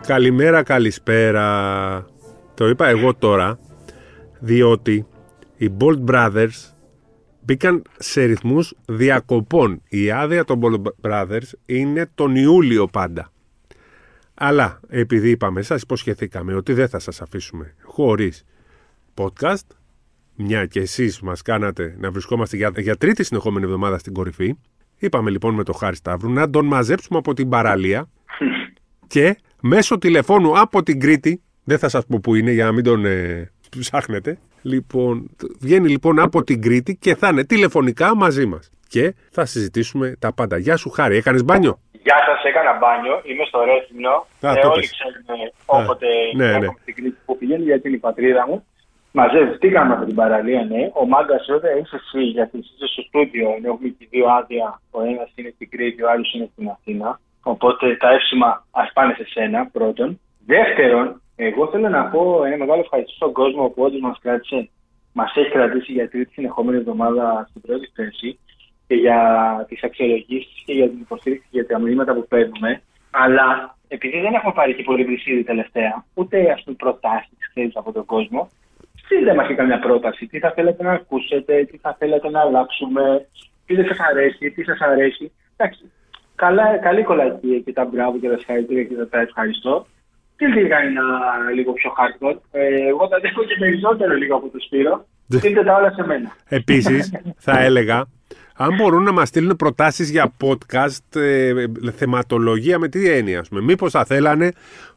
Καλημέρα, καλησπέρα. Το είπα εγώ τώρα, διότι οι Bolt Brothers μπήκαν σε ρυθμούς διακοπών. Η άδεια των Bolt Brothers είναι τον Ιούλιο πάντα. Αλλά επειδή είπαμε, σας υποσχεθήκαμε ότι δεν θα σας αφήσουμε χωρίς podcast, μια και εσείς μας κάνατε να βρισκόμαστε για τρίτη συνεχόμενη εβδομάδα στην κορυφή, είπαμε λοιπόν με τον Χάρη Σταύρου να τον μαζέψουμε από την παραλία και μέσω τηλεφώνου από την Κρήτη, δεν θα σας πω που είναι για να μην τον ψάχνετε, λοιπόν, βγαίνει λοιπόν από την Κρήτη και θα είναι τηλεφωνικά μαζί μας και θα συζητήσουμε τα πάντα. Γεια σου Χάρη, έκανες μπάνιο? Γεια σας, έκανα μπάνιο, είμαι στο Ρέθυμνο. Όλοι ξέρουν όποτε έρχομαι στην Κρήτη που πηγαίνει, γιατί είναι η πατρίδα μου. Μαζευτήκαμε από την παραλία, ναι. Ο Μάγκας βέβαια είσαι εσύ, γιατί είσαι στο στούντιο. Έχουμε και δύο άδεια. Ο ένας είναι στην Κρήτη, ο άλλος είναι στην Αθήνα. Οπότε τα εύσημα ας πάνε σε σένα, πρώτον. Δεύτερον, εγώ θέλω να πω ένα μεγάλο ευχαριστώ στον κόσμο που όντως μας έχει κρατήσει για τρίτη συνεχόμενη εβδομάδα στην πρώτη θέση και για τις αξιολογήσεις και για την υποστήριξη και για τα μηνύματα που παίρνουμε. Αλλά επειδή δεν έχουμε πάρει και πολύ πλησίδι τελευταία, ούτε ας πούμε προτάσεις από τον κόσμο, στείλτε μας και καμιά πρόταση. Τι θα θέλετε να ακούσετε, τι θα θέλετε να αλλάξουμε, τι δεν σας αρέσει, τι σας αρέσει. Εντάξει, καλή κολακία και τα μπράβο και τα συγχαρητήρια και τα ευχαριστώ. Τι θα κάνει ένα λίγο πιο hardcore. Εγώ τα δέχω και περισσότερο λίγο από το Σπύρο. Στείλτε τα όλα σε μένα. Επίσης, θα έλεγα, αν μπορούν να μας στείλουν προτάσεις για podcast, θεματολογία με τι έννοια, ας πούμε. Μήπως θα θέλανε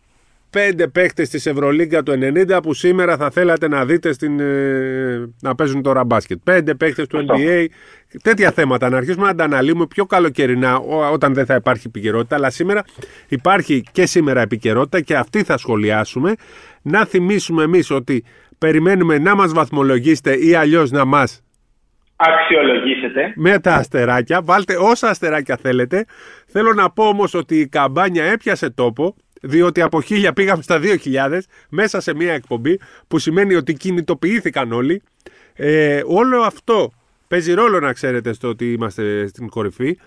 5 παίκτες της Ευρωλίγκα του 90 που σήμερα θα θέλατε να δείτε να παίζουν τώρα μπάσκετ. 5 παίκτες του NBA. Τέτοια θέματα να αρχίσουμε να τα αναλύουμε πιο καλοκαιρινά όταν δεν θα υπάρχει επικαιρότητα. Αλλά σήμερα υπάρχει και σήμερα επικαιρότητα και αυτή θα σχολιάσουμε. Να θυμίσουμε εμείς ότι περιμένουμε να μας βαθμολογήσετε ή αλλιώς να μας αξιολογήσετε με τα αστεράκια. Βάλτε όσα αστεράκια θέλετε. Θέλω να πω όμως ότι η καμπάνια έπιασε τόπο, διότι από 1000 πήγαμε στα 2000 μέσα σε μια εκπομπή, που σημαίνει ότι κινητοποιήθηκαν όλοι. Όλο αυτό παίζει ρόλο, να ξέρετε, στο ότι είμαστε στην κορυφή.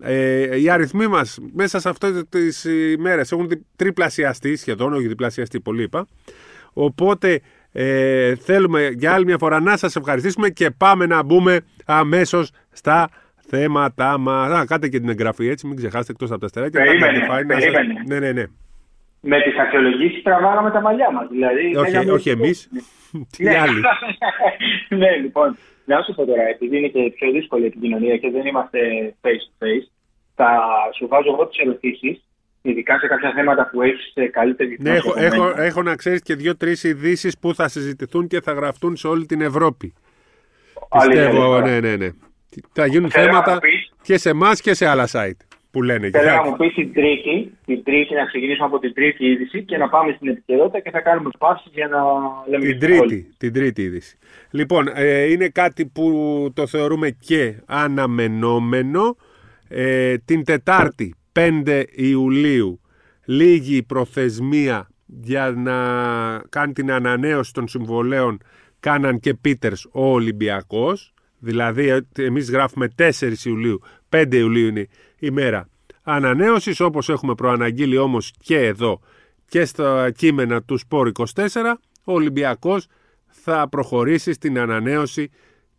Οι αριθμοί μας μέσα σε αυτές τις ημέρες έχουν τριπλασιαστεί σχεδόν, όχι διπλασιαστεί, πολύ είπα. Οπότε θέλουμε για άλλη μια φορά να σας ευχαριστήσουμε και πάμε να μπούμε αμέσως στα θέματα μας. Κάτε και την εγγραφή, έτσι, μην ξεχάσετε, εκτός από τα αστεράκια. Περίμενε. Ναι. Με τις αξιολογήσεις τραβάγαμε τα μαλλιά μας. Δηλαδή, όχι εμείς. Τι άλλοι. Ναι, λοιπόν, να σου πω τώρα, επειδή είναι και πιο δύσκολη η επικοινωνία και δεν είμαστε face to face, θα σου βάζω εγώ τις ερωτήσεις, ειδικά σε κάποια θέματα που έχεις καλύτερη γνώση. Ναι, έχω να ξέρεις και 2-3 ειδήσεις που θα συζητηθούν και θα γραφτούν σε όλη την Ευρώπη. Πιστεύω, ναι. Θα γίνουν θέματα και σε εμάς και σε άλλα site. Θέλω να μου πεις την τρίτη, να ξεκινήσουμε από την τρίτη είδηση και να πάμε στην επικαιρότητα και θα κάνουμε παύσεις για να λέμε την τρίτη είδηση. Λοιπόν, είναι κάτι που το θεωρούμε και αναμενόμενο. Την Τετάρτη, 5 Ιουλίου, λίγη προθεσμία για να κάνει την ανανέωση των συμβολέων Κάναν και Πίτερς ο Ολυμπιακός. Δηλαδή, εμείς γράφουμε 4 Ιουλίου, 5 Ιουλίου είναι η μέρα ανανέωσης, όπως έχουμε προαναγγείλει όμως και εδώ και στα κείμενα του Σπορ 24, ο Ολυμπιακός θα προχωρήσει στην ανανέωση,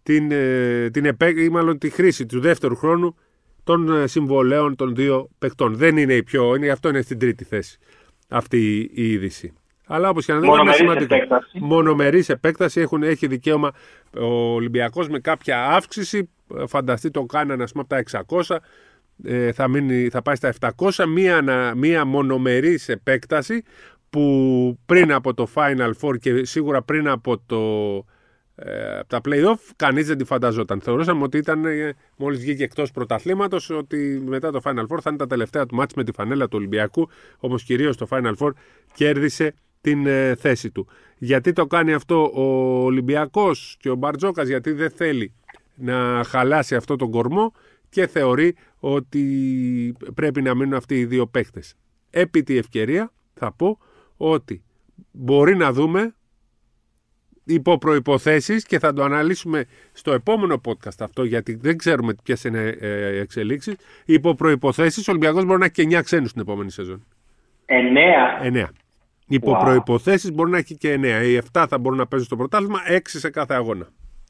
τη χρήση του δεύτερου χρόνου των συμβολέων των δύο παικτών. Δεν είναι αυτό είναι στην τρίτη θέση αυτή η είδηση. Αλλά όπως και να δούμε, είναι σημαντικό. Μονομερής επέκταση, έχει δικαίωμα ο Ολυμπιακός με κάποια αύξηση. Φανταστεί το Κάναν, ας πούμε, από τα 600 θα πάει στα 700. Μία μονομερής επέκταση που πριν από το Final Four και σίγουρα πριν από τα play-off κανείς δεν τη φανταζόταν. Θεωρούσαμε ότι ήταν, μόλις βγήκε εκτός πρωταθλήματος, ότι μετά το Final Four θα είναι τα τελευταία του μάτς με τη φανέλα του Ολυμπιακού. Όμως κυρίως το Final Four κέρδισε την θέση του. Γιατί το κάνει αυτό ο Ολυμπιακός και ο Μπαρτζόκας? Γιατί δεν θέλει να χαλάσει αυτό τον κορμό και θεωρεί ότι πρέπει να μείνουν αυτοί οι δύο παίκτες. Επί τη ευκαιρία θα πω ότι μπορεί να δούμε υπό προϋποθέσεις, και θα το αναλύσουμε στο επόμενο podcast αυτό, γιατί δεν ξέρουμε ποιες είναι εξελίξεις. Υπό προϋποθέσεις ο Ολυμπιακός μπορεί να έχει και 9 ξένους στην επόμενη σεζόν. 9. Υπό προϋποθέσεις μπορεί να έχει και 9. Οι 7 θα μπορούν να παίζουν στο πρωτάθλημα, 6 σε κάθε αγώνα.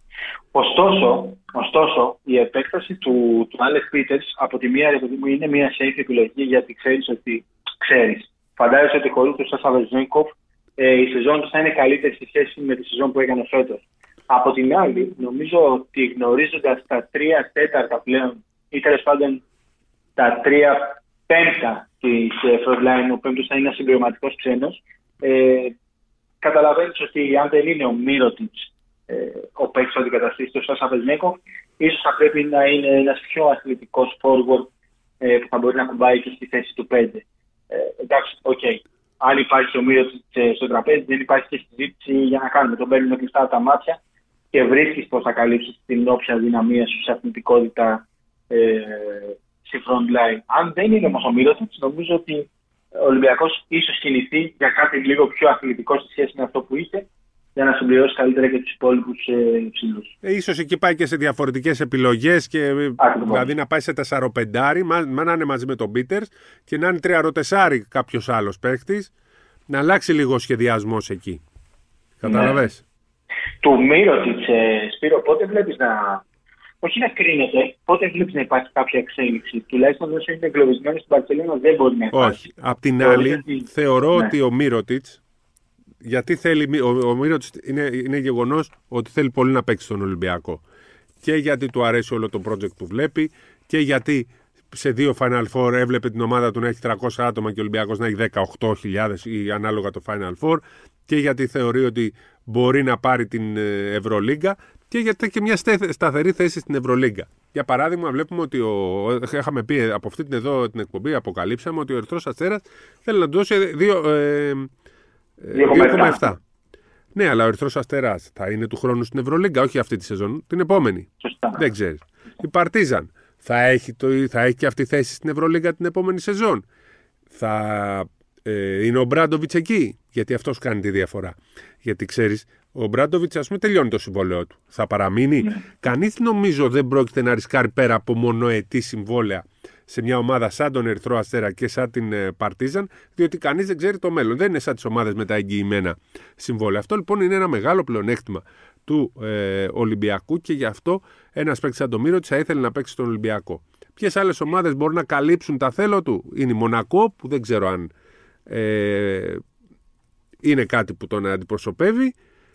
Ωστόσο, η επέκταση του Άλεξ Πίτερς από τη μία είναι μια safe επιλογή, γιατί ξέρεις. Φαντάζεσαι ότι χωρίς τον Σάσα Βεζένκοφ η σεζόν του θα είναι καλύτερη σε σχέση με τη σεζόν που έκανε φέτος. Από την άλλη, νομίζω ότι γνωρίζοντας τα 3/4 πλέον, ή τέλος πάντων τα 3/5 της frontline, ο πέμπτος θα είναι ένα συμπληρωματικός ξένος, καταλαβαίνεις ότι αν δεν είναι ο Μίροτιτς ο παίκτης που αντικαταστήσει τον Σάσα Βεζένκοφ, ίσως θα πρέπει να είναι ένας πιο αθλητικός forward που θα μπορεί να κουμπάει και στη θέση του 5. Εντάξει, αν υπάρχει ο Μίροτιτς στο τραπέζι, δεν υπάρχει και συζήτηση για να κάνουμε. Τον παίρνουμε κλειστά από τα μάτια και βρίσκεις πώς θα καλύψεις την όποια δυναμία σου σε αθλητικότητα στη front line. Αν δεν είναι όμως ο Μίροτιτς, νομίζω ότι ο Ολυμπιακός ίσως κινηθεί για κάτι λίγο πιο αθλητικό στη σχέση με αυτό που είχε, για να συμπληρώσει καλύτερα και τους υπόλοιπους ψηλούς. Ίσως εκεί πάει και σε διαφορετικές επιλογές, δηλαδή να πάει σε 4-5, να είναι μαζί με τον Πίτερς, και να είναι 3-4 κάποιος άλλος παίκτης, να αλλάξει λίγο ο σχεδιασμός εκεί. Καταλαβες. Του Μίροτιτς, Σπύρο, πότε βλέπεις όχι να κρίνεται, πότε βλέπεις να υπάρχει κάποια εξέλιξη? Τουλάχιστον όσο είναι εγκλωβισμένο στην Μπαρσελόνα δεν μπορεί να υπάρχει. Όχι. Απ' την άλλη, θεωρώ ότι ο Μίροτιτς, γιατί θέλει, ο Μίροτιτς είναι γεγονός ότι θέλει πολύ να παίξει στον Ολυμπιακό. Και γιατί του αρέσει όλο το project που βλέπει, και γιατί σε 2 Final Four έβλεπε την ομάδα του να έχει 300 άτομα και ο Ολυμπιακός να έχει 18.000 ή ανάλογα το Final Four, και γιατί θεωρεί ότι μπορεί να πάρει την Ευρωλίγκα, και γιατί έχει και μια σταθερή θέση στην Ευρωλίγκα. Για παράδειγμα, βλέπουμε ότι είχαμε πει από αυτή την εκπομπή, αποκαλύψαμε ότι ο Ερυθρός Αστέρας θέλει να του δώσει 2,7. Ναι, αλλά ο Ερυθρός Αστέρας θα είναι του χρόνου στην Ευρωλίγκα, όχι αυτή τη σεζόν, την επόμενη. Σωστά. Δεν ξέρεις. Η Παρτίζαν θα έχει και αυτή θέση στην Ευρωλίγκα την επόμενη σεζόν. Είναι ο Μπράντοβιτς εκεί, γιατί αυτός κάνει τη διαφορά. Γιατί ξέρεις, ο Μπράντοβιτς, ας πούμε, τελειώνει το συμβόλαιο του. Θα παραμείνει. Κανείς νομίζω δεν πρόκειται να ρισκάρει πέρα από μονοετή συμβόλαια σε μια ομάδα σαν τον Ερυθρό Αστέρα και σαν την Παρτίζαν, διότι κανείς δεν ξέρει το μέλλον. Δεν είναι σαν τις ομάδες με τα εγγυημένα συμβόλαια. Αυτό λοιπόν είναι ένα μεγάλο πλεονέκτημα του Ολυμπιακού, και γι' αυτό ένας παίκτης σαν το Μίροτιτς θα ήθελε να παίξει στον Ολυμπιακό. Ποιες άλλες ομάδες μπορούν να καλύψουν τα θέλω του? Είναι η Μονακό, που δεν ξέρω αν είναι κάτι που τον αντιπροσωπεύει,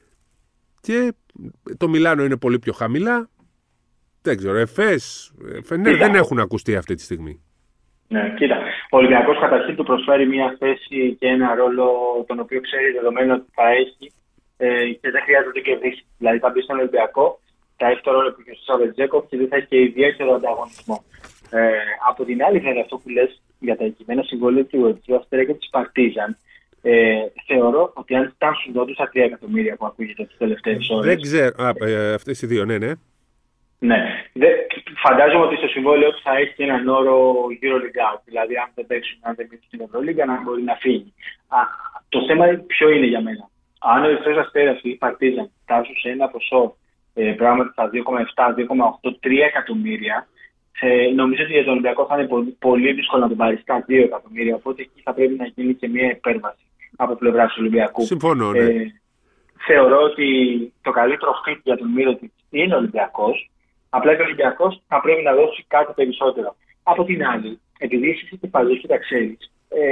και το Μιλάνο είναι πολύ πιο χαμηλά. Δεν ξέρω, Φενέρ δεν έχουν ακουστεί αυτή τη στιγμή. Ναι, κοίτα. Ο Ολυμπιακός καταρχήν του προσφέρει μια θέση και ένα ρόλο τον οποίο ξέρει δεδομένο ότι θα έχει και δεν χρειάζεται να το κερδίσει. Δηλαδή θα μπει στον Ολυμπιακό, θα έχει το ρόλο που έχει ο Βεζένκοφ και δεν θα έχει και ιδιαίτερο ανταγωνισμό. Από την άλλη, βέβαια, αυτό που λες για τα εγγυημένα συμβόλαια του Ερυθρού Αστέρα και της Παρτίζαν, θεωρώ ότι αν φτάσουν όντως τα 3 εκατομμύρια που ακούγεται τις τελευταίες ώρες. Δεν ξέρω. Αυτές οι δύο, ναι. Ναι. Φαντάζομαι ότι στο συμβόλαιο του θα έχει και έναν όρο EuroLeague Out. Δηλαδή, αν δεν παίξουν, αν δεν μείνουν στην Ευρωλίγκα, να μπορεί να φύγει. Το θέμα ποιο είναι για μένα? Αν ο Ερυθρός Αστέρας ή η Παρτίζαν φτάσουν σε ένα ποσό πράγματι στα 2,7, 2,8, 3 εκατομμύρια, νομίζω ότι για τον Ολυμπιακό θα είναι πολύ, πολύ δύσκολο να τον πάρει στα 2 εκατομμύρια. Οπότε εκεί θα πρέπει να γίνει και μια υπέρβαση από πλευρά του Ολυμπιακού. Συμφωνώ, ναι. Θεωρώ ότι το καλύτερο fit για τον Μίροτιτς είναι ο Ολυμπιακός. Απλά και ο Ολυμπιακός θα πρέπει να δώσει κάτι περισσότερο. Από την άλλη, επειδή εσύ είστε παλιός και τα ξέρεις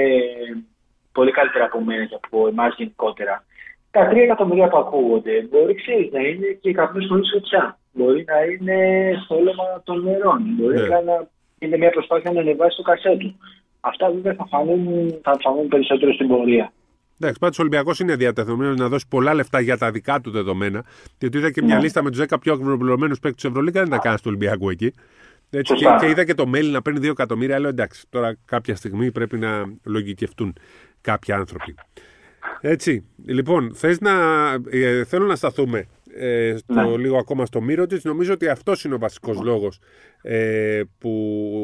πολύ καλύτερα από μένα και από εμάς γενικότερα, τα 3 εκατομμύρια που ακούγονται μπορεί, ξέρεις, να είναι και καπνός χωρίς φωτιά. Μπορεί να είναι στο όλωμα των νερών. Μπορεί να είναι μια προσπάθεια να ανεβάσει το κασέ του. Αυτά βέβαια θα φανούν περισσότερο στην πορεία. Εντάξει, πάντως ο Ολυμπιακός είναι διατεθειμένος να δώσει πολλά λεφτά για τα δικά του δεδομένα. Γιατί είδα και μια λίστα με τους 10 πιο ακροπληρωμένους παίκτες της Ευρωλίγκα, δεν τα κάνει του Ολυμπιακού εκεί. Έτσι, και είδα και το mail να παίρνει 2 εκατομμύρια. Λέω εντάξει, τώρα κάποια στιγμή πρέπει να λογικευτούν κάποιοι άνθρωποι. Έτσι, λοιπόν, θέλω να σταθούμε λίγο ακόμα στο Μίροτιτς. Νομίζω ότι αυτός είναι ο βασικός λόγος που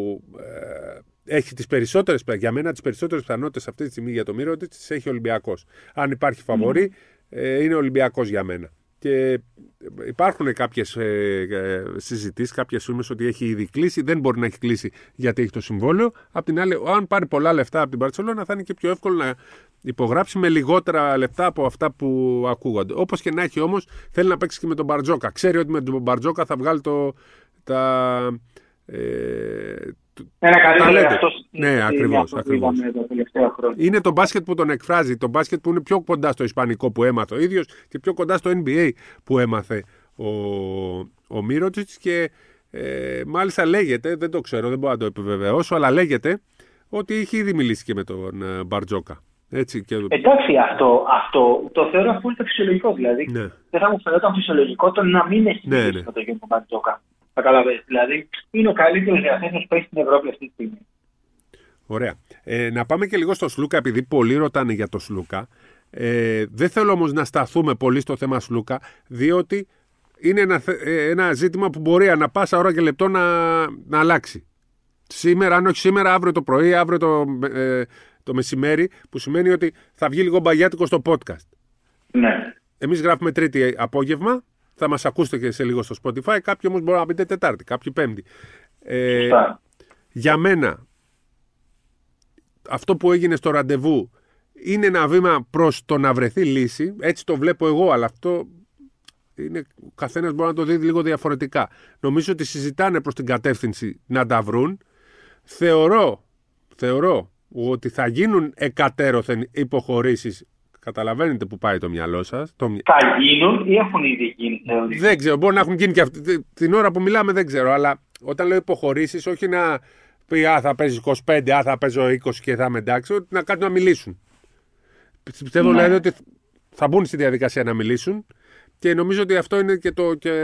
έχει τις περισσότερες, για μένα τις περισσότερες πιθανότητες αυτή τη στιγμή για το Μίροτιτς τις έχει ο Ολυμπιακός. Αν υπάρχει φαβορί, είναι ο Ολυμπιακός για μένα. Και υπάρχουν κάποιες συζητήσεις, κάποιες φήμες ότι έχει ήδη κλείσει. Δεν μπορεί να έχει κλείσει γιατί έχει το συμβόλαιο. Απ' την άλλη, αν πάρει πολλά λεφτά από την Μπαρτσελόνα, θα είναι και πιο εύκολο να υπογράψει με λιγότερα λεφτά από αυτά που ακούγονται. Όπως και να έχει όμως, θέλει να παίξει και με τον Μπαρτζόκα. Ξέρει ότι με τον Μπαρτζόκα θα βγάλει ένα καλύτερο αυτό. Ναι, ακριβώς. Είναι το μπάσκετ που τον εκφράζει. Το μπάσκετ που είναι πιο κοντά στο ισπανικό που έμαθε ο ίδιος και πιο κοντά στο NBA που έμαθε ο Μίροτζιτς. Και μάλιστα λέγεται, δεν το ξέρω, δεν μπορώ να το επιβεβαιώσω, αλλά λέγεται ότι είχε ήδη μιλήσει και με τον Μπαρτζόκα. Έτσι, και... Εντάξει, αυτό το θεωρώ απόλυτα φυσιολογικό. Δηλαδή, ναι. Δεν θα μου φαινόταν φυσιολογικό το να μην έχει μιλήσει με τον Γιώργο Μπαρτζόκα. Δηλαδή, είναι ο καλύτερος διαθέσιμος που έχει στην Ευρώπη αυτή τη στιγμή. Ωραία. Να πάμε και λίγο στο Σλούκα, επειδή πολλοί ρωτάνε για το Σλούκα. Δεν θέλω όμως να σταθούμε πολύ στο θέμα Σλούκα, διότι είναι ένα ζήτημα που μπορεί ανά πάσα ώρα και λεπτό να αλλάξει. Σήμερα, αν όχι σήμερα, αύριο το πρωί, αύριο το μεσημέρι, που σημαίνει ότι θα βγει λίγο μπαγιάτικο στο podcast. Ναι. Εμείς γράφουμε Τρίτη απόγευμα. Θα μας ακούσετε και σε λίγο στο Spotify. Κάποιοι όμως μπορεί να πείτε Τετάρτη, κάποιοι Πέμπτη. Για μένα, αυτό που έγινε στο ραντεβού είναι ένα βήμα προς το να βρεθεί λύση. Έτσι το βλέπω εγώ, αλλά αυτό είναι, ο καθένας μπορεί να το δει λίγο διαφορετικά. Νομίζω ότι συζητάνε προς την κατεύθυνση να τα βρουν. Θεωρώ ότι θα γίνουν εκατέρωθεν υποχωρήσεις. Καταλαβαίνετε που πάει το μυαλό σας. Θα γίνουν ή έχουν ήδη γίνει, θεωρείς? Δεν ξέρω, μπορεί να έχουν γίνει και αυτή την ώρα που μιλάμε, δεν ξέρω. Αλλά όταν λέω υποχωρήσεις, όχι να πει θα παίζει 25, θα παίζω 20 και θα είμαι εντάξει, ότι να κάτσουν να μιλήσουν. Πιστεύω δηλαδή ότι θα μπουν στη διαδικασία να μιλήσουν και νομίζω ότι αυτό είναι και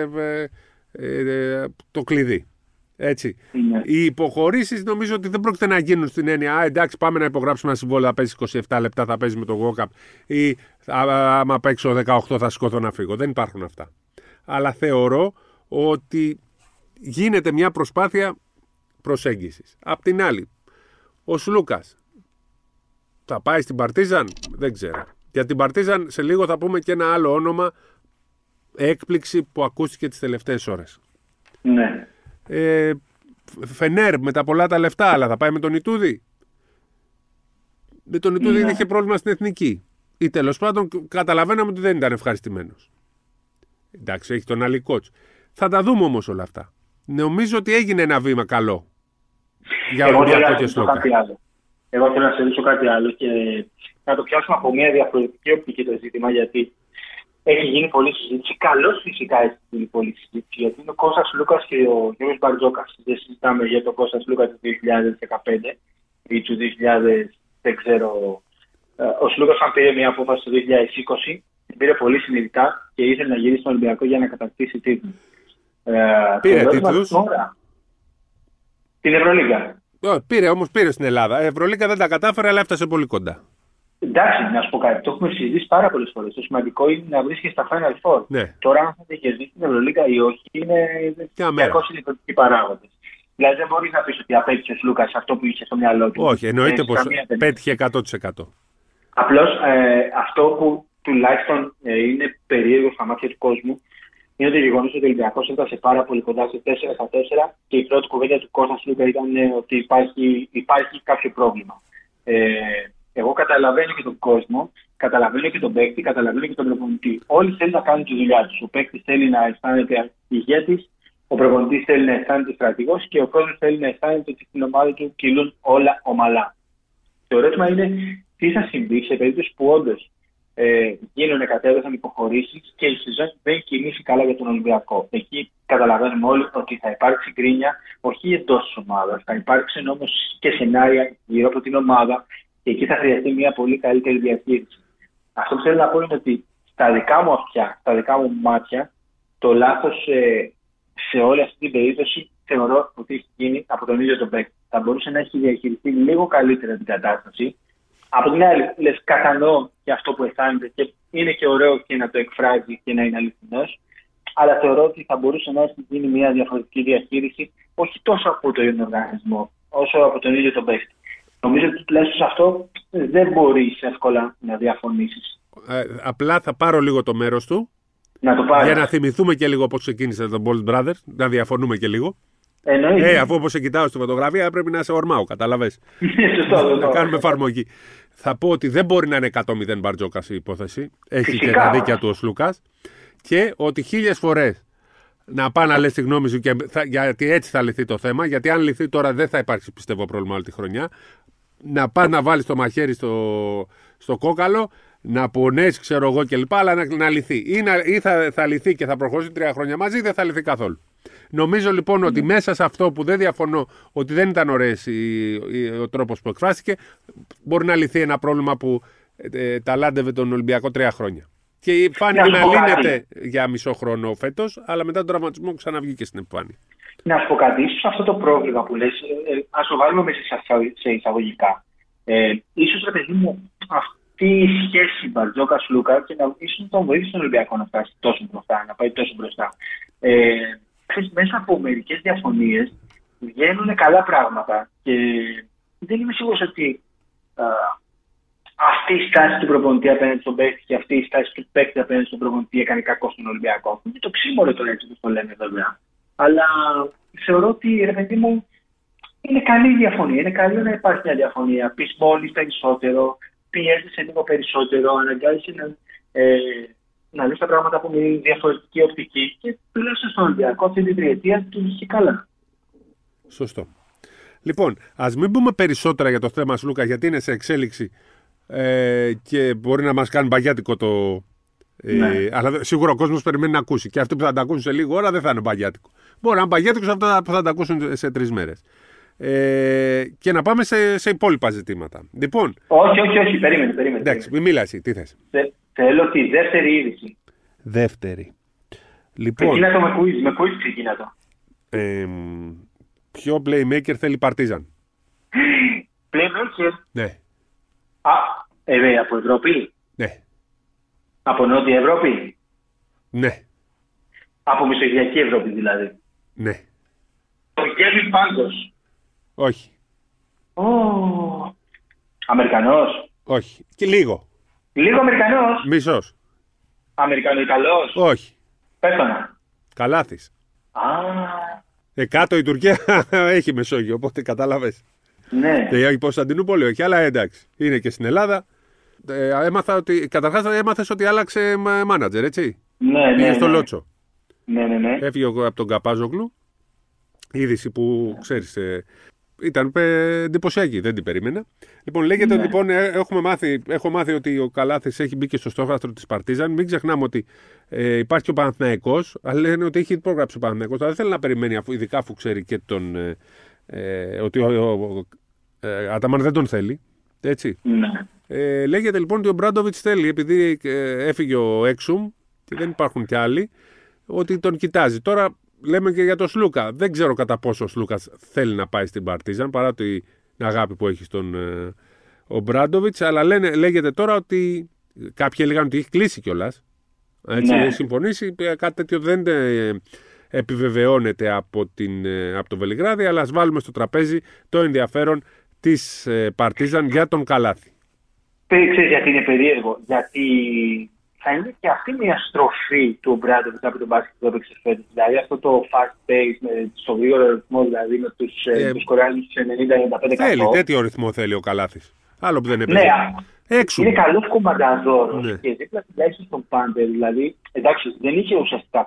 το κλειδί. Έτσι. Οι υποχωρήσεις νομίζω ότι δεν πρόκειται να γίνουν στην έννοια εντάξει, πάμε να υπογράψουμε ένα συμβόλαιο, θα παίζει 27 λεπτά, θα παίζει με το walk-up ή άμα παίξω 18 θα σηκώθω να φύγω. Δεν υπάρχουν αυτά. Αλλά θεωρώ ότι γίνεται μια προσπάθεια προσέγγισης. Απ' την άλλη, ο Σλούκας θα πάει στην Παρτίζαν, δεν ξέρω. Για την Παρτίζαν σε λίγο θα πούμε και ένα άλλο όνομα, έκπληξη που ακούστηκε τις τελευταίες ώρες. Ναι. Φενέρ με τα πολλά τα λεφτά, αλλά θα πάει με τον Ιτούδη. Με τον Ιτούδη είχε πρόβλημα στην εθνική. Ή τέλος πάντων καταλαβαίναμε ότι δεν ήταν ευχαριστημένος. Εντάξει, έχει τον άλλη κότς. Θα τα δούμε όμως όλα αυτά. Νομίζω ότι έγινε ένα βήμα καλό για Ολυμπιακό και Σλούκα. Εγώ θέλω να σε ρωτήσω κάτι άλλο και να το πιάσουμε από μια διαφορετική οπτική το ζήτημα, γιατί έχει γίνει πολλή συζήτηση. Καλώς φυσικά έχει γίνει πολλή συζήτηση, γιατί είναι ο Κώστας Σλούκας και ο Γιώργος Μπαρτζόκας. Δεν συζητάμε για τον Κώστα Σλούκα του 2015 ή του 2000, δεν ξέρω. Ο Σλούκας, αν πήρε μια απόφαση το 2020, την πήρε πολύ συνειδητά και ήθελε να γυρίσει στον Ολυμπιακό για να κατακτήσει τίτλο. Πήρε τίτλους. Την Ευρωλίγκα. Πήρε στην Ελλάδα. Η Ευρωλίγκα δεν τα κατάφερε, αλλά έφτασε πολύ κοντά. Εντάξει, να σου πω κάτι. Το έχουμε συζητήσει πάρα πολλές φορές. Το σημαντικό είναι να βρίσκει στα Final Four. Ναι. Τώρα, αν θα κερδίσει την Ευρωλίγκα ή όχι, είναι 200 λεπτοί παράγοντες. Δηλαδή, δεν μπορεί να πει ότι απέτυχε ο Σλούκας αυτό που είχε στο μυαλό του. Όχι, εννοείται πως πέτυχε 100%. Απλώς αυτό που τουλάχιστον είναι περίεργο στα μάτια του κόσμου είναι το γεγονός ότι ο Ολυμπιακός έφτασε πάρα πολύ κοντά σε 4-4 και η πρώτη κουβέντα του Κώστα Σλούκα ήταν ότι υπάρχει κάποιο πρόβλημα. Εγώ καταλαβαίνω και τον κόσμο, καταλαβαίνω και τον παίκτη, καταλαβαίνω και τον προπονητή. Όλοι θέλουν να κάνουν τη δουλειά τους. Ο παίκτης θέλει να αισθάνεται ηγέτης, ο προπονητής θέλει να αισθάνεται στρατηγός και ο κόσμος θέλει να αισθάνεται ότι στην ομάδα του κυλούν όλα ομαλά. Το ερώτημα είναι τι θα συμβεί σε περίπτωση που όντως γίνουν κατέρωθεν υποχωρήσεις και η σεζόν δεν κινήσει καλά για τον Ολυμπιακό. Εκεί καταλαβαίνουμε όλοι ότι θα υπάρξει γκρίνια, όχι εντός της ομάδας, θα υπάρξουν όμως και σενάρια γύρω από την ομάδα και εκεί θα χρειαστεί μια πολύ καλύτερη διαχείριση. Αυτό που θέλω να πω είναι ότι στα δικά μου αυτιά, στα δικά μου μάτια, το λάθος σε όλη αυτή την περίπτωση θεωρώ ότι έχει γίνει από τον ίδιο τον παίκτη. Θα μπορούσε να έχει διαχειριστεί λίγο καλύτερα την κατάσταση. Από την άλλη, λες, κατανοώ και αυτό που αισθάνεται και είναι και ωραίο και να το εκφράζει και να είναι αληθινός, αλλά θεωρώ ότι θα μπορούσε να έχει γίνει μια διαφορετική διαχείριση, όχι τόσο από τον ίδιο οργανισμό, όσο από τον ίδιο τον παίκτη. Νομίζω ότι τουλάχιστον σε αυτό δεν μπορείς εύκολα να διαφωνήσεις. Απλά θα πάρω λίγο το μέρος του Να το πάρει. Για να θυμηθούμε και λίγο πώς ξεκίνησε το Ball Brothers, να διαφωνούμε και λίγο. Αφού όπως σε κοιτάω στη φωτογραφία πρέπει να σε ορμάω, καταλαβες. Να κάνουμε εφαρμογή. Θα πω ότι δεν μπορεί να είναι 100-0 Μπαρτζόκας η υπόθεση. Έχει και τα δίκια του ο Σλούκας. Και ότι 1000 φορές να πάει να λες τη γνώμη σου, γιατί έτσι θα λυθεί το θέμα. Γιατί αν λυθεί τώρα δεν θα υπάρξει, πιστεύω, πρόβλημα όλη τη χρονιά. Να πας να βάλεις το μαχαίρι στο κόκαλο, να πονέσει, ξέρω εγώ κλπ. Αλλά να λυθεί. Ή θα λυθεί και θα προχωρήσει 3 χρόνια μαζί, ή δεν θα λυθεί καθόλου. Νομίζω λοιπόν ότι μέσα σε αυτό που δεν διαφωνώ ότι δεν ήταν ωραίος ο τρόπος που εκφράστηκε, μπορεί να λυθεί ένα πρόβλημα που ταλάντευε τον Ολυμπιακό 3 χρόνια. Και φάνηκε να λύνεται για μισό χρόνο φέτος, αλλά μετά τον τραυματισμό ξαναβγήκε στην επιφάνεια. Να σου πω κάτι, ίσως αυτό το πρόβλημα που λες, ας το βάλουμε μέσα σε εισαγωγικά. Ίσως, ρε παιδί μου, αυτή η σχέση Μπαρτζόκας-Λούκα και ίσως τον βοήθησε τον Ολυμπιακό να φτάσει τόσο μπροστά, να πάει τόσο μπροστά. Μέσα από μερικές διαφωνίες βγαίνουν καλά πράγματα και δεν είμαι σίγουρος ότι αυτή η στάση του προπονητή απέναντι στον παίκτη και αυτή η στάση του παίκτη απέναντι στον προπονητή έκανε κακό στον Ολυμπιακό. Είναι το ξύμορο το έτσι που το λέμε βέβαια. Αλλά θεωρώ ότι, ρε παιδί μου, είναι καλή η διαφωνία. Είναι καλό να υπάρχει μια διαφωνία. Πεις μόλις περισσότερο, πιέζεσαι λίγο περισσότερο, αναγκάζεσαι να δεις τα πράγματα από μια διαφορετική οπτική και τουλάχιστον στον Ολυμπιακό αυτή την τριετία του είχε καλά. Σωστό. Λοιπόν, ας μην πούμε περισσότερα για το θέμα Σλούκα, γιατί είναι σε εξέλιξη και μπορεί να μας κάνει μπαγιάτικο το. Αλλά σίγουρα ο κόσμος περιμένει να ακούσει. Και αυτοί που θα τα ακούσουν σε λίγο ώρα δεν θα είναι μπαγιάτικο. Μπορεί να είναι μπαγιάτικο σε αυτά που θα τα ακούσουν σε 3 μέρες. Και να πάμε σε υπόλοιπα ζητήματα. Λοιπόν. Όχι, περίμενε. Εντάξει, μην μιλάς εσύ, τι θες. Θέλω τη δεύτερη είδηση. Δεύτερη. Λοιπόν. Ξεκινά το με quiz ξεκινά το. Ποιο playmaker θέλει Παρτίζαν? Playmaker. Ναι. Από Ευρώπη. Ναι. Από Νότια Ευρώπη. Ναι. Από Μεσογειακή Ευρώπη δηλαδή. Ναι. Ο Γκέβιν Πάγκος. Όχι. Αμερικανός. Όχι. Και λίγο. Λίγο Αμερικανός. Μισός. Αμερικανοϊταλός. Όχι. Πες το να. Καλάθης. Κάτω η Τουρκία έχει Μεσόγειο, οπότε κατάλαβες. Ναι. Η Κωνσταντινούπολη όχι, αλλά εντάξει. Είναι και στην Ελλάδα. Έμαθα ότι. Καταρχάς έμαθες ότι άλλαξε μάνατζερ, έτσι. Ναι. Πήγε στο Λότσο. Ναι. Έφυγε από τον Καπάζογλου. Είδηση που ξέρεις. Ήταν εντυπωσιακή, δεν την περίμενα. Λοιπόν, λέγεται λοιπόν, έχω μάθει ότι ο Καλάθης έχει μπει και στο στόχαστρο της Παρτίζαν. Μην ξεχνάμε ότι υπάρχει και ο Παναθηναϊκός, αλλά λένε ότι έχει πρόγραψει ο Παναθηναϊκός. Αλλά δεν θέλει να περιμένει, ειδικά αφού ξέρει και ότι ο Αταμάν δεν τον θέλει. Έτσι. Ναι. Λέγεται λοιπόν ότι ο Μπράντοβιτς θέλει, επειδή έφυγε ο Έξουμ και δεν υπάρχουν κι άλλοι, ότι τον κοιτάζει. Τώρα λέμε και για τον Σλούκα. Δεν ξέρω κατά πόσο ο Σλούκας θέλει να πάει στην Παρτίζαν παρά την αγάπη που έχει στον ο Μπράντοβιτς. Αλλά λέγεται τώρα ότι κάποιοι έλεγαν ότι έχει κλείσει κιόλας. Έτσι, έχει συμφωνήσει. Κάτι τέτοιο δεν επιβεβαιώνεται από το Βελιγράδι. Αλλά ας βάλουμε στο τραπέζι το ενδιαφέρον της Παρτίζαν για τον Καλάθη. Ξέρεις γιατί είναι περίεργο? Γιατί θα είναι και αυτή μια στροφή του Μπράντοβιτς από τον μπάσκετ που έπαιξε φέτος. Δηλαδή αυτό το fast pace, στο γρήγορο ρυθμό, δηλαδή με τους Κορεάνους σε 90-95%. Θέλει, τέτοιο ρυθμό θέλει ο Καλάθης. Άλλο που δεν έπαιζε. Ναι, είναι καλός κομμανταδόρος και δίπλα τουλάχιστον στον Πάντερ. Δηλαδή, εντάξει, δεν είχε ουσιαστικά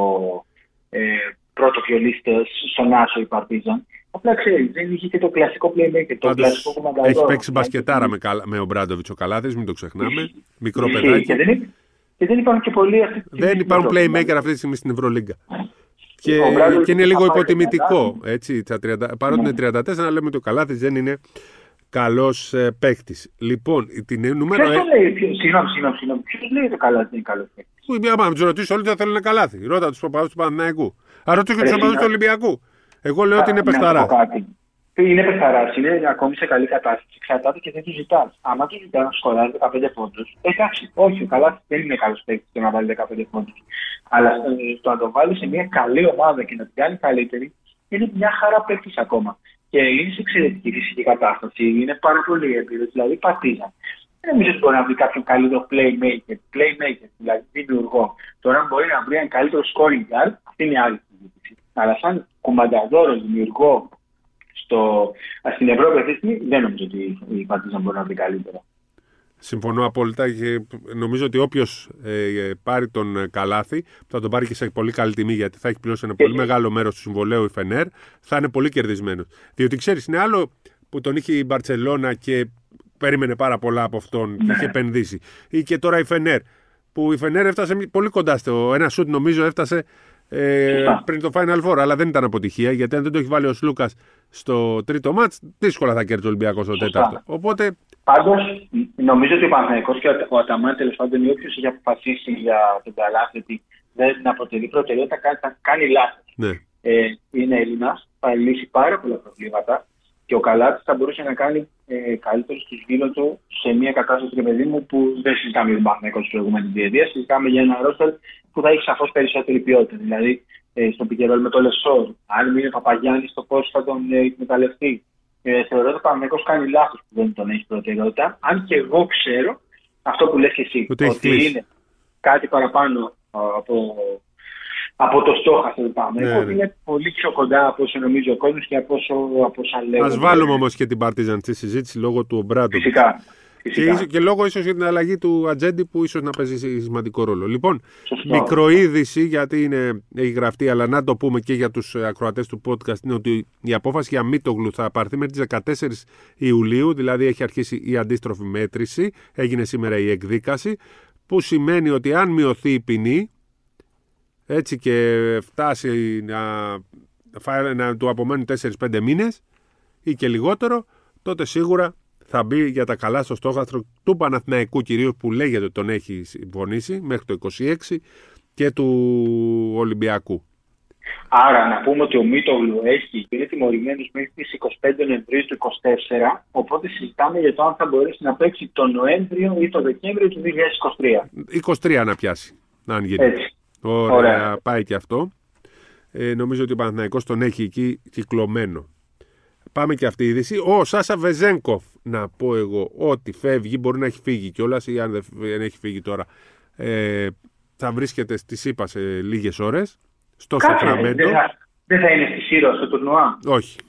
πρώτο πιολίστα στον Άσο η Παρτίζαν. Απλά ξέρεις, δεν είχε και το κλασικό playmaker, το κλασικό κομμανταδόρο. Έχει παίξει μπασκετάρα με ο Μπράντοβιτς ο Καλάθης, μην το ξεχνάμε. Μικρό παιδάκι. Και δεν υπάρχουν και πολλοί αυτή τη στιγμή. Δεν υπάρχουν playmaker αυτή τη στιγμή στην Ευρωλίγκα. Και είναι λίγο υποτιμητικό. Έτσι, παρότι είναι 34, να λέμε ότι ο Καλάθης δεν είναι καλός παίκτης. Λοιπόν, την νούμερο. Ποιος το λέει, συγγνώμη, ποιος λέει ότι ο Καλάθης είναι καλός παίκτης? Αν του ρωτήσω, όλοι θα θέλουν ένα Καλάθη. Ρώτα τους οπαδούς του Παναθηναϊκού. Αν ρωτήσω και τους οπαδούς του Ολυμπιακού. Εγώ λέω ότι είναι παιχταράς. Είναι παιχταράς, είναι ακόμη σε καλή κατάσταση. Εξαρτάται και δεν του ζητάς. Άμα του ζητάς να σκοράρει 15 πόντους, εντάξει, όχι, ο Καλάθης δεν είναι καλός παίκτης να βάλει 15 πόντους. Αλλά το να το βάλει σε μια καλή ομάδα και να την κάνει καλύτερη, είναι μια χαρά παίκτης ακόμα. Και είναι σε εξαιρετική φυσική κατάσταση, είναι πάρα πολύ έμπειρος, δηλαδή Παρτίζαν. δεν νομίζω ότι μπορεί να βρει κάποιον καλύτερο playmaker, δηλαδή δημιουργό. Τώρα, αν μπορεί να βρει ένα καλύτερο scoring guard, αυτή είναι άλλη συζήτηση. Αλλά σαν κουμανταδόρο, δημιουργό στην Ευρώπη αυτή τη στιγμή, δεν νομίζω ότι η Παρτίζαν μπορεί να βρει καλύτερο. Συμφωνώ απόλυτα και νομίζω ότι όποιος πάρει τον Καλάθι, θα τον πάρει και σε πολύ καλή τιμή, γιατί θα έχει πληρώσει ένα πολύ μεγάλο μέρος του συμβολαίου η Φενέρ, θα είναι πολύ κερδισμένος. Διότι ξέρεις, είναι άλλο που τον είχε η Μπαρτσελώνα και περίμενε πάρα πολλά από αυτόν και είχε επενδύσει. Ή και τώρα η Φενέρ, που η Φενέρ έφτασε πολύ κοντά ένα σουτ, νομίζω έφτασε πριν το Final Four, αλλά δεν ήταν αποτυχία, γιατί αν δεν το έχει βάλει ο Σλούκας στο τρίτο μάτς, δύσκολα θα κέρδισε ο Ολυμπιακός στο τέταρτο. Οπότε... Πάντως, νομίζω ότι ο Παναθηναϊκός και ο Αταμάν, τέλος πάντων, ή όποιος έχει αποφασίσει για τον Καλάθι ότι δεν αποτελεί προτεραιότητα, κάνει λάθος. Ναι. Είναι Έλληνας, θα λύσει πάρα πολλά προβλήματα και ο Καλάθι θα μπορούσε να κάνει καλύτερο στους γύρω του σε μια κατάσταση, παιδί μου, που δεν συζητάμε για τον Παναθηναϊκό της προηγούμενης διετίας, συζητάμε για ένα ρόστερ που θα έχει σαφώς περισσότερη ποιότητα. Δηλαδή, στο πικερόλ με το Λεσόρ, αν μείνει ο Παπαγιάννης, το πώς θα τον εκμεταλλευτεί. Θεωρώ ότι ο Παναθηναϊκός κάνει λάθος που δεν τον έχει προτεραιότητα. Αν και εγώ ξέρω αυτό που λες και εσύ, ότι είναι κάτι παραπάνω από το στόχαστρο του Παναθηναϊκού, ότι είναι πολύ πιο κοντά από όσο νομίζει ο κόσμος και από όσα λέγονται. Ας βάλουμε όμως και την Παρτίζαν στη συζήτηση λόγω του Ομπράντοβιτς. Φυσικά. Και λόγω ίσως για την αλλαγή του ατζέντη που ίσως να παίζει σημαντικό ρόλο. Λοιπόν, μικροείδηση, γιατί έχει γραφτεί, αλλά να το πούμε και για τους ακροατές του podcast, είναι ότι η απόφαση για Μίτογλου θα πάρθει μέχρι τις 14 Ιουλίου, δηλαδή έχει αρχίσει η αντίστροφη μέτρηση, έγινε σήμερα η εκδίκαση, που σημαίνει ότι αν μειωθεί η ποινή, έτσι και φτάσει να του απομένουν 4-5 μήνες ή και λιγότερο, τότε σίγουρα θα μπει για τα καλά στο στόχαστρο του Παναθηναϊκού, κυρίως που λέγεται ότι τον έχει συμφωνήσει μέχρι το 26, και του Ολυμπιακού. Άρα να πούμε ότι ο Μίτογλου είναι τιμωρημένος μέχρι τις 25 Νοεμβρίου του 2024, οπότε συζητάμε για το αν θα μπορέσει να παίξει τον Νοέμβριο ή τον Δεκέμβριο του 2023. 23 να πιάσει, αν γίνει. Έτσι. Ωραία, πάει και αυτό. Νομίζω ότι ο Παναθηναϊκός τον έχει εκεί κυκλωμένο. Πάμε και αυτή η είδηση. Ο Σάσα Βεζένκοφ, να πω εγώ, ότι φεύγει, μπορεί να έχει φύγει κιόλας ή αν δεν έχει φύγει τώρα, θα βρίσκεται στη ΣΥΠΑ σε λίγες ώρες, στο Σακραμέντο. Δεν θα είναι στη Σύρο, στο τουρνουά. Όχι.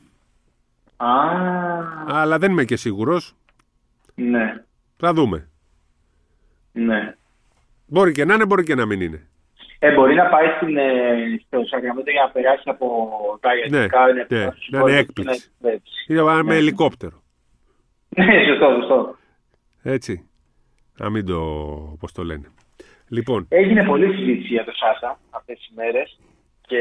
Αλλά δεν είμαι και σίγουρος. Ναι. Θα δούμε. Ναι. Μπορεί και να είναι, μπορεί και να μην είναι. Μπορεί να πάει στο Σακραμέντο για να περάσει από τα ιατρικά. Να είναι έκπληξη. Είναι με ελικόπτερο. Ναι, σωστό. Έτσι. Να μην το, πώς το λένε. Λοιπόν. Έγινε πολλή συζήτηση για το Σάσα αυτές τις μέρες και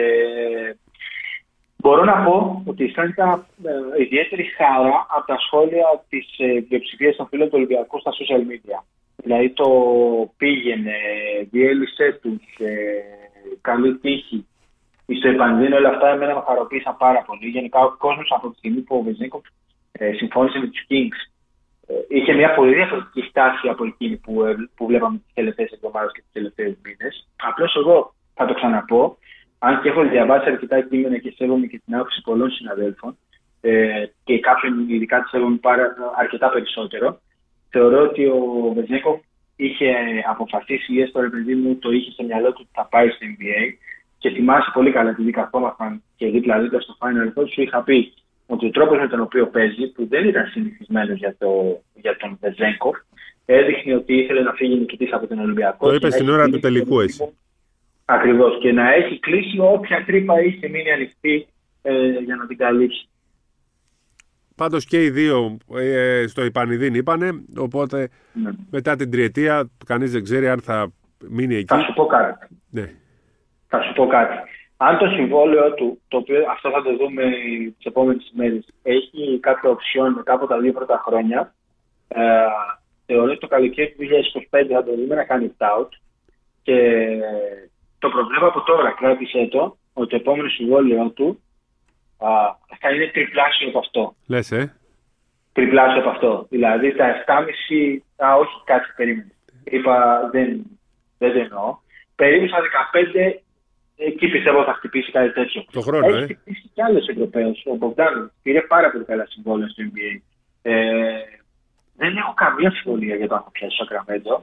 μπορώ να πω ότι αισθάνθηκα ιδιαίτερη χαρά από τα σχόλια της πλειοψηφίας των φίλων του Ολυμπιακού στα social media. Δηλαδή το πήγαινε, διέλυσε τους, καλή τύχη, στο επανδύνο, όλα αυτά εμένα με χαροποίησαν πάρα πολύ. Γενικά ο κόσμος από τη στιγμή που ο Βεζένκοφ συμφώνησε με τους Kings είχε μια πολύ διαφορετική στάση από εκείνη που βλέπαμε τις τελευταίες εβδομάδες και τις τελευταίες μήνες. Απλώς εγώ θα το ξαναπώ, αν και έχω διαβάσει αρκετά κείμενα και σέβομαι και την άποψη πολλών συναδέλφων και κάποιον ειδικά τη σέβομαι αρκετά περισσότερο, θεωρώ ότι ο Βεζένκοφ είχε αποφασίσει, έστω ρε παιδί μου, το είχε στο μυαλό του ότι θα πάει στο NBA και θυμάσαι πολύ καλά επειδή καθόμασταν και δίπλα-δίπλα στο Final Four, σου είχα πει ότι ο τρόπος με τον οποίο παίζει, που δεν ήταν συνηθισμένος για τον Βεζένκοφ, έδειχνε ότι ήθελε να φύγει νικητής από τον Ολυμπιακό. Το είπε στην ώρα του τελικού εσύ. Ακριβώς. Και να έχει κλείσει όποια τρύπα είχε μείνει ανοιχτή για να την καλύψει. Πάντως και οι δύο στο Ιπανιδίν είπανε, οπότε μετά την τριετία κανείς δεν ξέρει αν θα μείνει εκεί. Θα σου πω κάτι. Ναι. Θα σου πω κάτι. Αν το συμβόλαιο του, το οποίο αυτό θα το δούμε τις επόμενες μέρες, έχει κάποια οψιόν μετά από τα 2 πρώτα χρόνια, θεωρώ ότι το καλοκαίρι του 2025 θα το δούμε να κάνει opt-out και το προβλέπω από τώρα, κράτησε το, ότι το επόμενο συμβόλαιο του θα είναι τριπλάσιο από αυτό. Λες, Τριπλάσιο από αυτό. Δηλαδή τα 7,5, όχι κάτι περίμενε. Είπα, δεν το εννοώ. Περίπου στα 15, εκεί πιστεύω θα χτυπήσει κάτι τέτοιο. Το χρόνο, έχει χτυπήσει κι άλλος Ευρωπαίος. Ο Μπογκδάνοβιτς πήρε πάρα πολύ καλά συμβόλαια στο NBA. δεν έχω καμία αμφιβολία για το αν θα πιάσει το Σακραμέντο.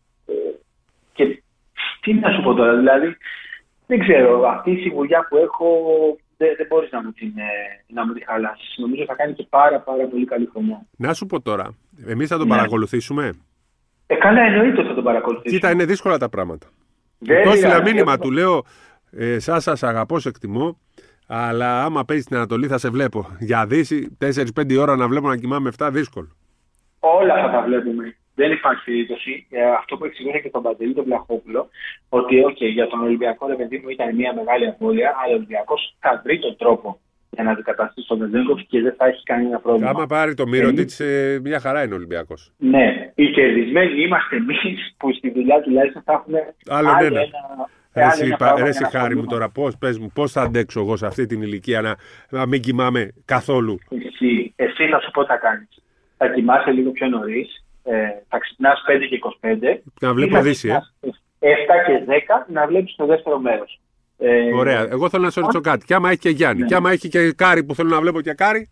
Και τι να σου πω τώρα, δηλαδή, δεν ξέρω, αυτή η σιγουριά που έχω δεν μπορείς να μου τη χαλάσεις. Νομίζω θα κάνει και πάρα πολύ καλή χρονιά. Να σου πω τώρα, εμείς θα τον παρακολουθήσουμε. Καλά, εννοείται ότι θα τον παρακολουθήσουμε. Κοίτα, είναι δύσκολα τα πράγματα. Το έστειλα μήνυμα, του λέω, σας αγαπώ, σε εκτιμώ, αλλά άμα παίζει στην Ανατολή θα σε βλέπω. Για Δύση, 4-5 ώρα να βλέπω να κοιμάμαι 7, δύσκολο. Όλα θα τα βλέπουμε. Δεν υπάρχει περίπτωση. Αυτό που εξηγούσα και τον Παντελή τον Βλαχόπουλο, ότι για τον Ολυμπιακό, ρε παιδί μου, ήταν μια μεγάλη απώλεια, αλλά ο Ολυμπιακός θα βρει τον τρόπο για να αντικαταστήσει τον Βεζέγκοφ και δεν θα έχει κανένα πρόβλημα. Άμα πάρει το Μύρωτιτς, μια χαρά είναι ο Ολυμπιακός. Ναι, οι κερδισμένοι είμαστε εμείς που στη δουλειά τουλάχιστον θα έχουμε άλλο ένα. Εσύ Χάρη μου τώρα, πώς θα αντέξω εγώ σε αυτή την ηλικία να μην κοιμάμαι καθόλου. Εσύ θα σου πω τι θα κάνεις. Θα κοιμάσαι λίγο πιο νωρίς. Θα ξυπνάς 5 και 25. Να βλέπω Δύση, 7 και 10 να βλέπεις το δεύτερο μέρος. Ωραία. Εγώ θέλω να σου ρωτήσω κάτι. Κι άμα έχει και Γιάννη, ναι. Κι άμα έχει και Κάρι που θέλω να βλέπω και Κάρι.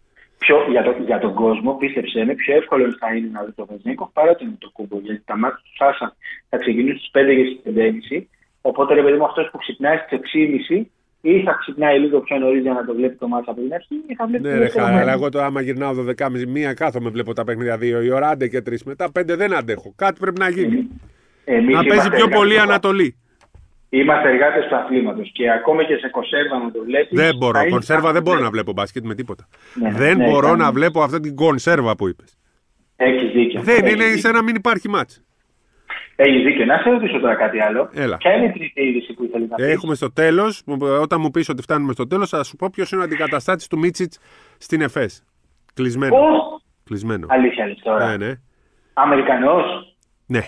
Για τον κόσμο, πίστεψέ με, πιο εύκολο θα είναι να δει το Βεζέγκοφ παρά ότι είναι το Κούμπο. Γιατί τα μάτια του Σάσα θα ξεκινήσουν στις 5 και στις 5.30. Οπότε, ρε παιδί μου, αυτός που ξυπνάει στις 6.30 ή θα ξυπνάει λίγο πιο νωρίς για να το βλέπει το μάτσα από την αρχή, ή θα βλέπει. Ναι, ρε Χάρη, αλλά εγώ το άμα γυρνάω 12.30 κάθομαι, βλέπω τα παιχνίδια 2 η ώρα, άντε και 3. Μετά 5 δεν αντέχω. Κάτι πρέπει να γίνει. Να παίζει πιο πολύ Ανατολή. Είμαστε εργάτες του αθλήματος και ακόμα και σε κονσέρβα να το βλέπεις. Δεν μπορώ. Κονσέρβα δεν μπορώ να βλέπω μπάσκετ με τίποτα. Δεν μπορώ να βλέπω αυτή την κονσέρβα που είπες. Έχεις δίκιο. Δεν είναι σαν να μην υπάρχει μάτς. Έχεις δίκιο. Να σε ρωτήσω τώρα κάτι άλλο. Έλα. Ποια είναι η τρίτη είδηση που ήθελε να πεις? Έχουμε στο τέλος, όταν μου πεις ότι φτάνουμε στο τέλος, θα σου πω ποιος είναι ο αντικαταστάτης του Μίτσιτς στην ΕΦΕΣ. Κλεισμένο. Κλεισμένο. Αλήθεια τώρα. Ναι. Αμερικανός. Ναι.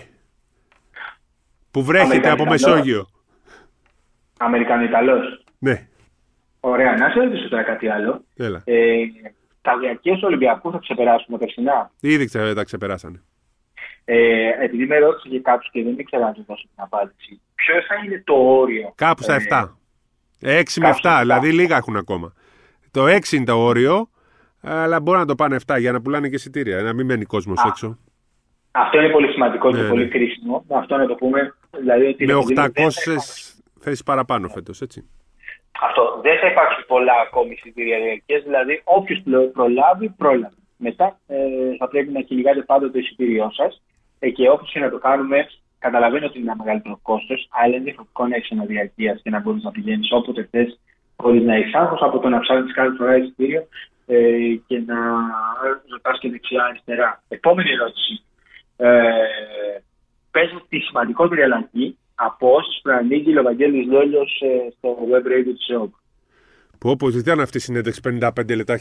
Που βρέχεται από Μεσόγειο. Αμερικανο-Ιταλός. Ναι. Ωραία. Να σε ρωτήσω τώρα κάτι άλλο. Έλα. Τα διαρκεία του Ολυμπιακού θα ξεπεράσουν τα περσινά? Ήδη τα ξεπεράσανε. Επειδή με ρώτησε και κάποιος και δεν ήξερα να του δώσω την απάντηση, ποιο θα είναι το όριο? Κάπου στα 7. 6 με 7, δηλαδή λίγα έχουν ακόμα. Το 6 είναι το όριο, αλλά μπορεί να το πάνε 7 για να πουλάνε και εισιτήρια, να μην μένει κόσμος έξω. Αυτό είναι πολύ σημαντικό και πολύ κρίσιμο. Αυτό να το πούμε. Δηλαδή, με 800 θέσεις παραπάνω φέτος, έτσι. Αυτό. Δεν θα υπάρξουν πολλά ακόμη εισιτήρια διαρκείας, δηλαδή όποιος προλάβει. Μετά θα πρέπει να κυνηγάτε πάντα το εισιτήριό σας και όποιος και να το κάνουμε, καταλαβαίνω ότι είναι ένα μεγαλύτερο κόστος, αλλά είναι διαφορετικό να έχεις ένα διαρκείας και να μπορείς να πηγαίνεις όποτε θες, χωρίς να έχεις άγχος από το να ψάχνεις κάθε φορά εισιτήριο και να ρωτάς και δεξιά-αριστερά. Επόμενη ερώτηση. Πες μου τη σημαντικότερη αλλαγή από όσες προανήγγειλε ο Βαγγέλης Λόλιος στο web radio της ΕΟΚ. Όπως ήταν αυτή η συνέντευξη 55 λεπτά,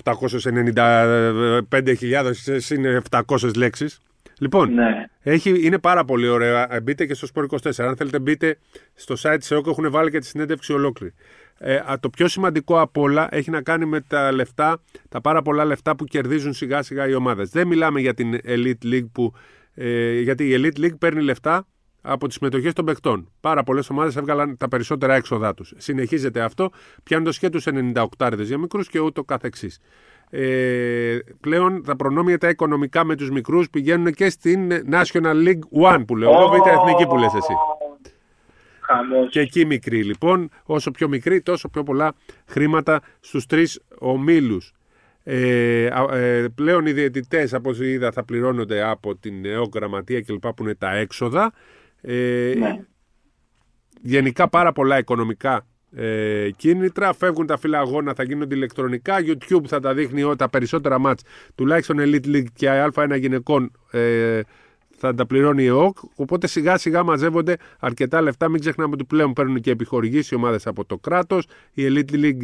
1895.000 είναι 700 λέξεις. Λοιπόν, ναι. Είναι πάρα πολύ ωραία. Μπείτε και στο Sport 24. Αν θέλετε, μπείτε στο site της ΕΟΚ, έχουν βάλει και τη συνέντευξη ολόκληρη. Το πιο σημαντικό από όλα έχει να κάνει με τα λεφτά, τα πάρα πολλά λεφτά που κερδίζουν σιγά σιγά οι ομάδες. Δεν μιλάμε για την Elite League γιατί η Elite League παίρνει λεφτά από τις συμμετοχές των παικτών. Πάρα πολλές ομάδες έβγαλαν τα περισσότερα έξοδά τους. Συνεχίζεται αυτό, πιάνοντας και τους 98 για μικρούς και ούτω καθεξής. Πλέον τα προνόμια τα οικονομικά με τους μικρούς πηγαίνουν και στην National League One που λέω εγώ, β' εθνική που λες εσύ. Και εκεί μικρή λοιπόν, όσο πιο μικρή τόσο πιο πολλά χρήματα στους 3 ομίλους. Πλέον οι διαιτητές από όσο είδα θα πληρώνονται από την ΕΟΚ γραμματεία κλπ που είναι τα έξοδα. Ναι. Γενικά πάρα πολλά οικονομικά κίνητρα, φεύγουν τα φύλλα αγώνα, θα γίνονται ηλεκτρονικά, YouTube θα τα δείχνει τα περισσότερα μάτς, τουλάχιστον Elite League και Α1 γυναικών θα τα πληρώνει η ΕΟΚ, οπότε σιγά σιγά μαζεύονται αρκετά λεφτά. Μην ξεχνάμε ότι πλέον παίρνουν και επιχορηγήσεις οι ομάδες από το κράτος, η Elite League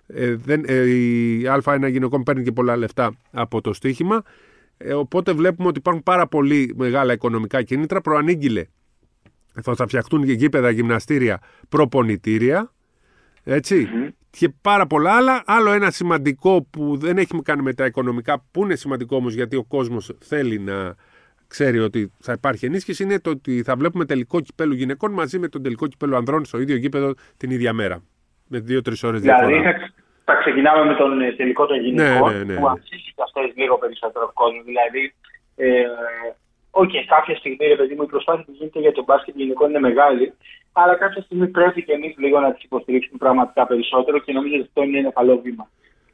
η Α1 γυναικών παίρνει και πολλά λεφτά από το στοίχημα, οπότε βλέπουμε ότι υπάρχουν πάρα πολύ μεγάλα οικονομικά κίνητρα. Προανήγγειλε θα φτιαχτούν και γήπεδα, γυμναστήρια, προπονητήρια, έτσι, και πάρα πολλά άλλα. Άλλο ένα σημαντικό που δεν έχει κάνει με τα οικονομικά, που είναι σημαντικό όμως γιατί ο κόσμος θέλει να ξέρει ότι θα υπάρχει ενίσχυση, είναι το ότι θα βλέπουμε τελικό κυπέλλου γυναικών μαζί με τον τελικό κυπέλλου ανδρών στο ίδιο γήπεδο την ίδια μέρα. Με 2-3 ώρες διαφορά. Δηλαδή θα ξεκινάμε με τον τελικό των γυναικών, ναι. που αξίζει και αυτές λίγο περισσότερο κόσμο. Δηλαδή Κάποια στιγμή, ρε παιδί μου, η προσπάθεια που γίνεται για το μπάσκετ γενικώ είναι μεγάλη, αλλά κάποια στιγμή πρέπει και εμείς λίγο να τις υποστηρίξουμε πραγματικά περισσότερο και νομίζω ότι αυτό είναι ένα καλό βήμα.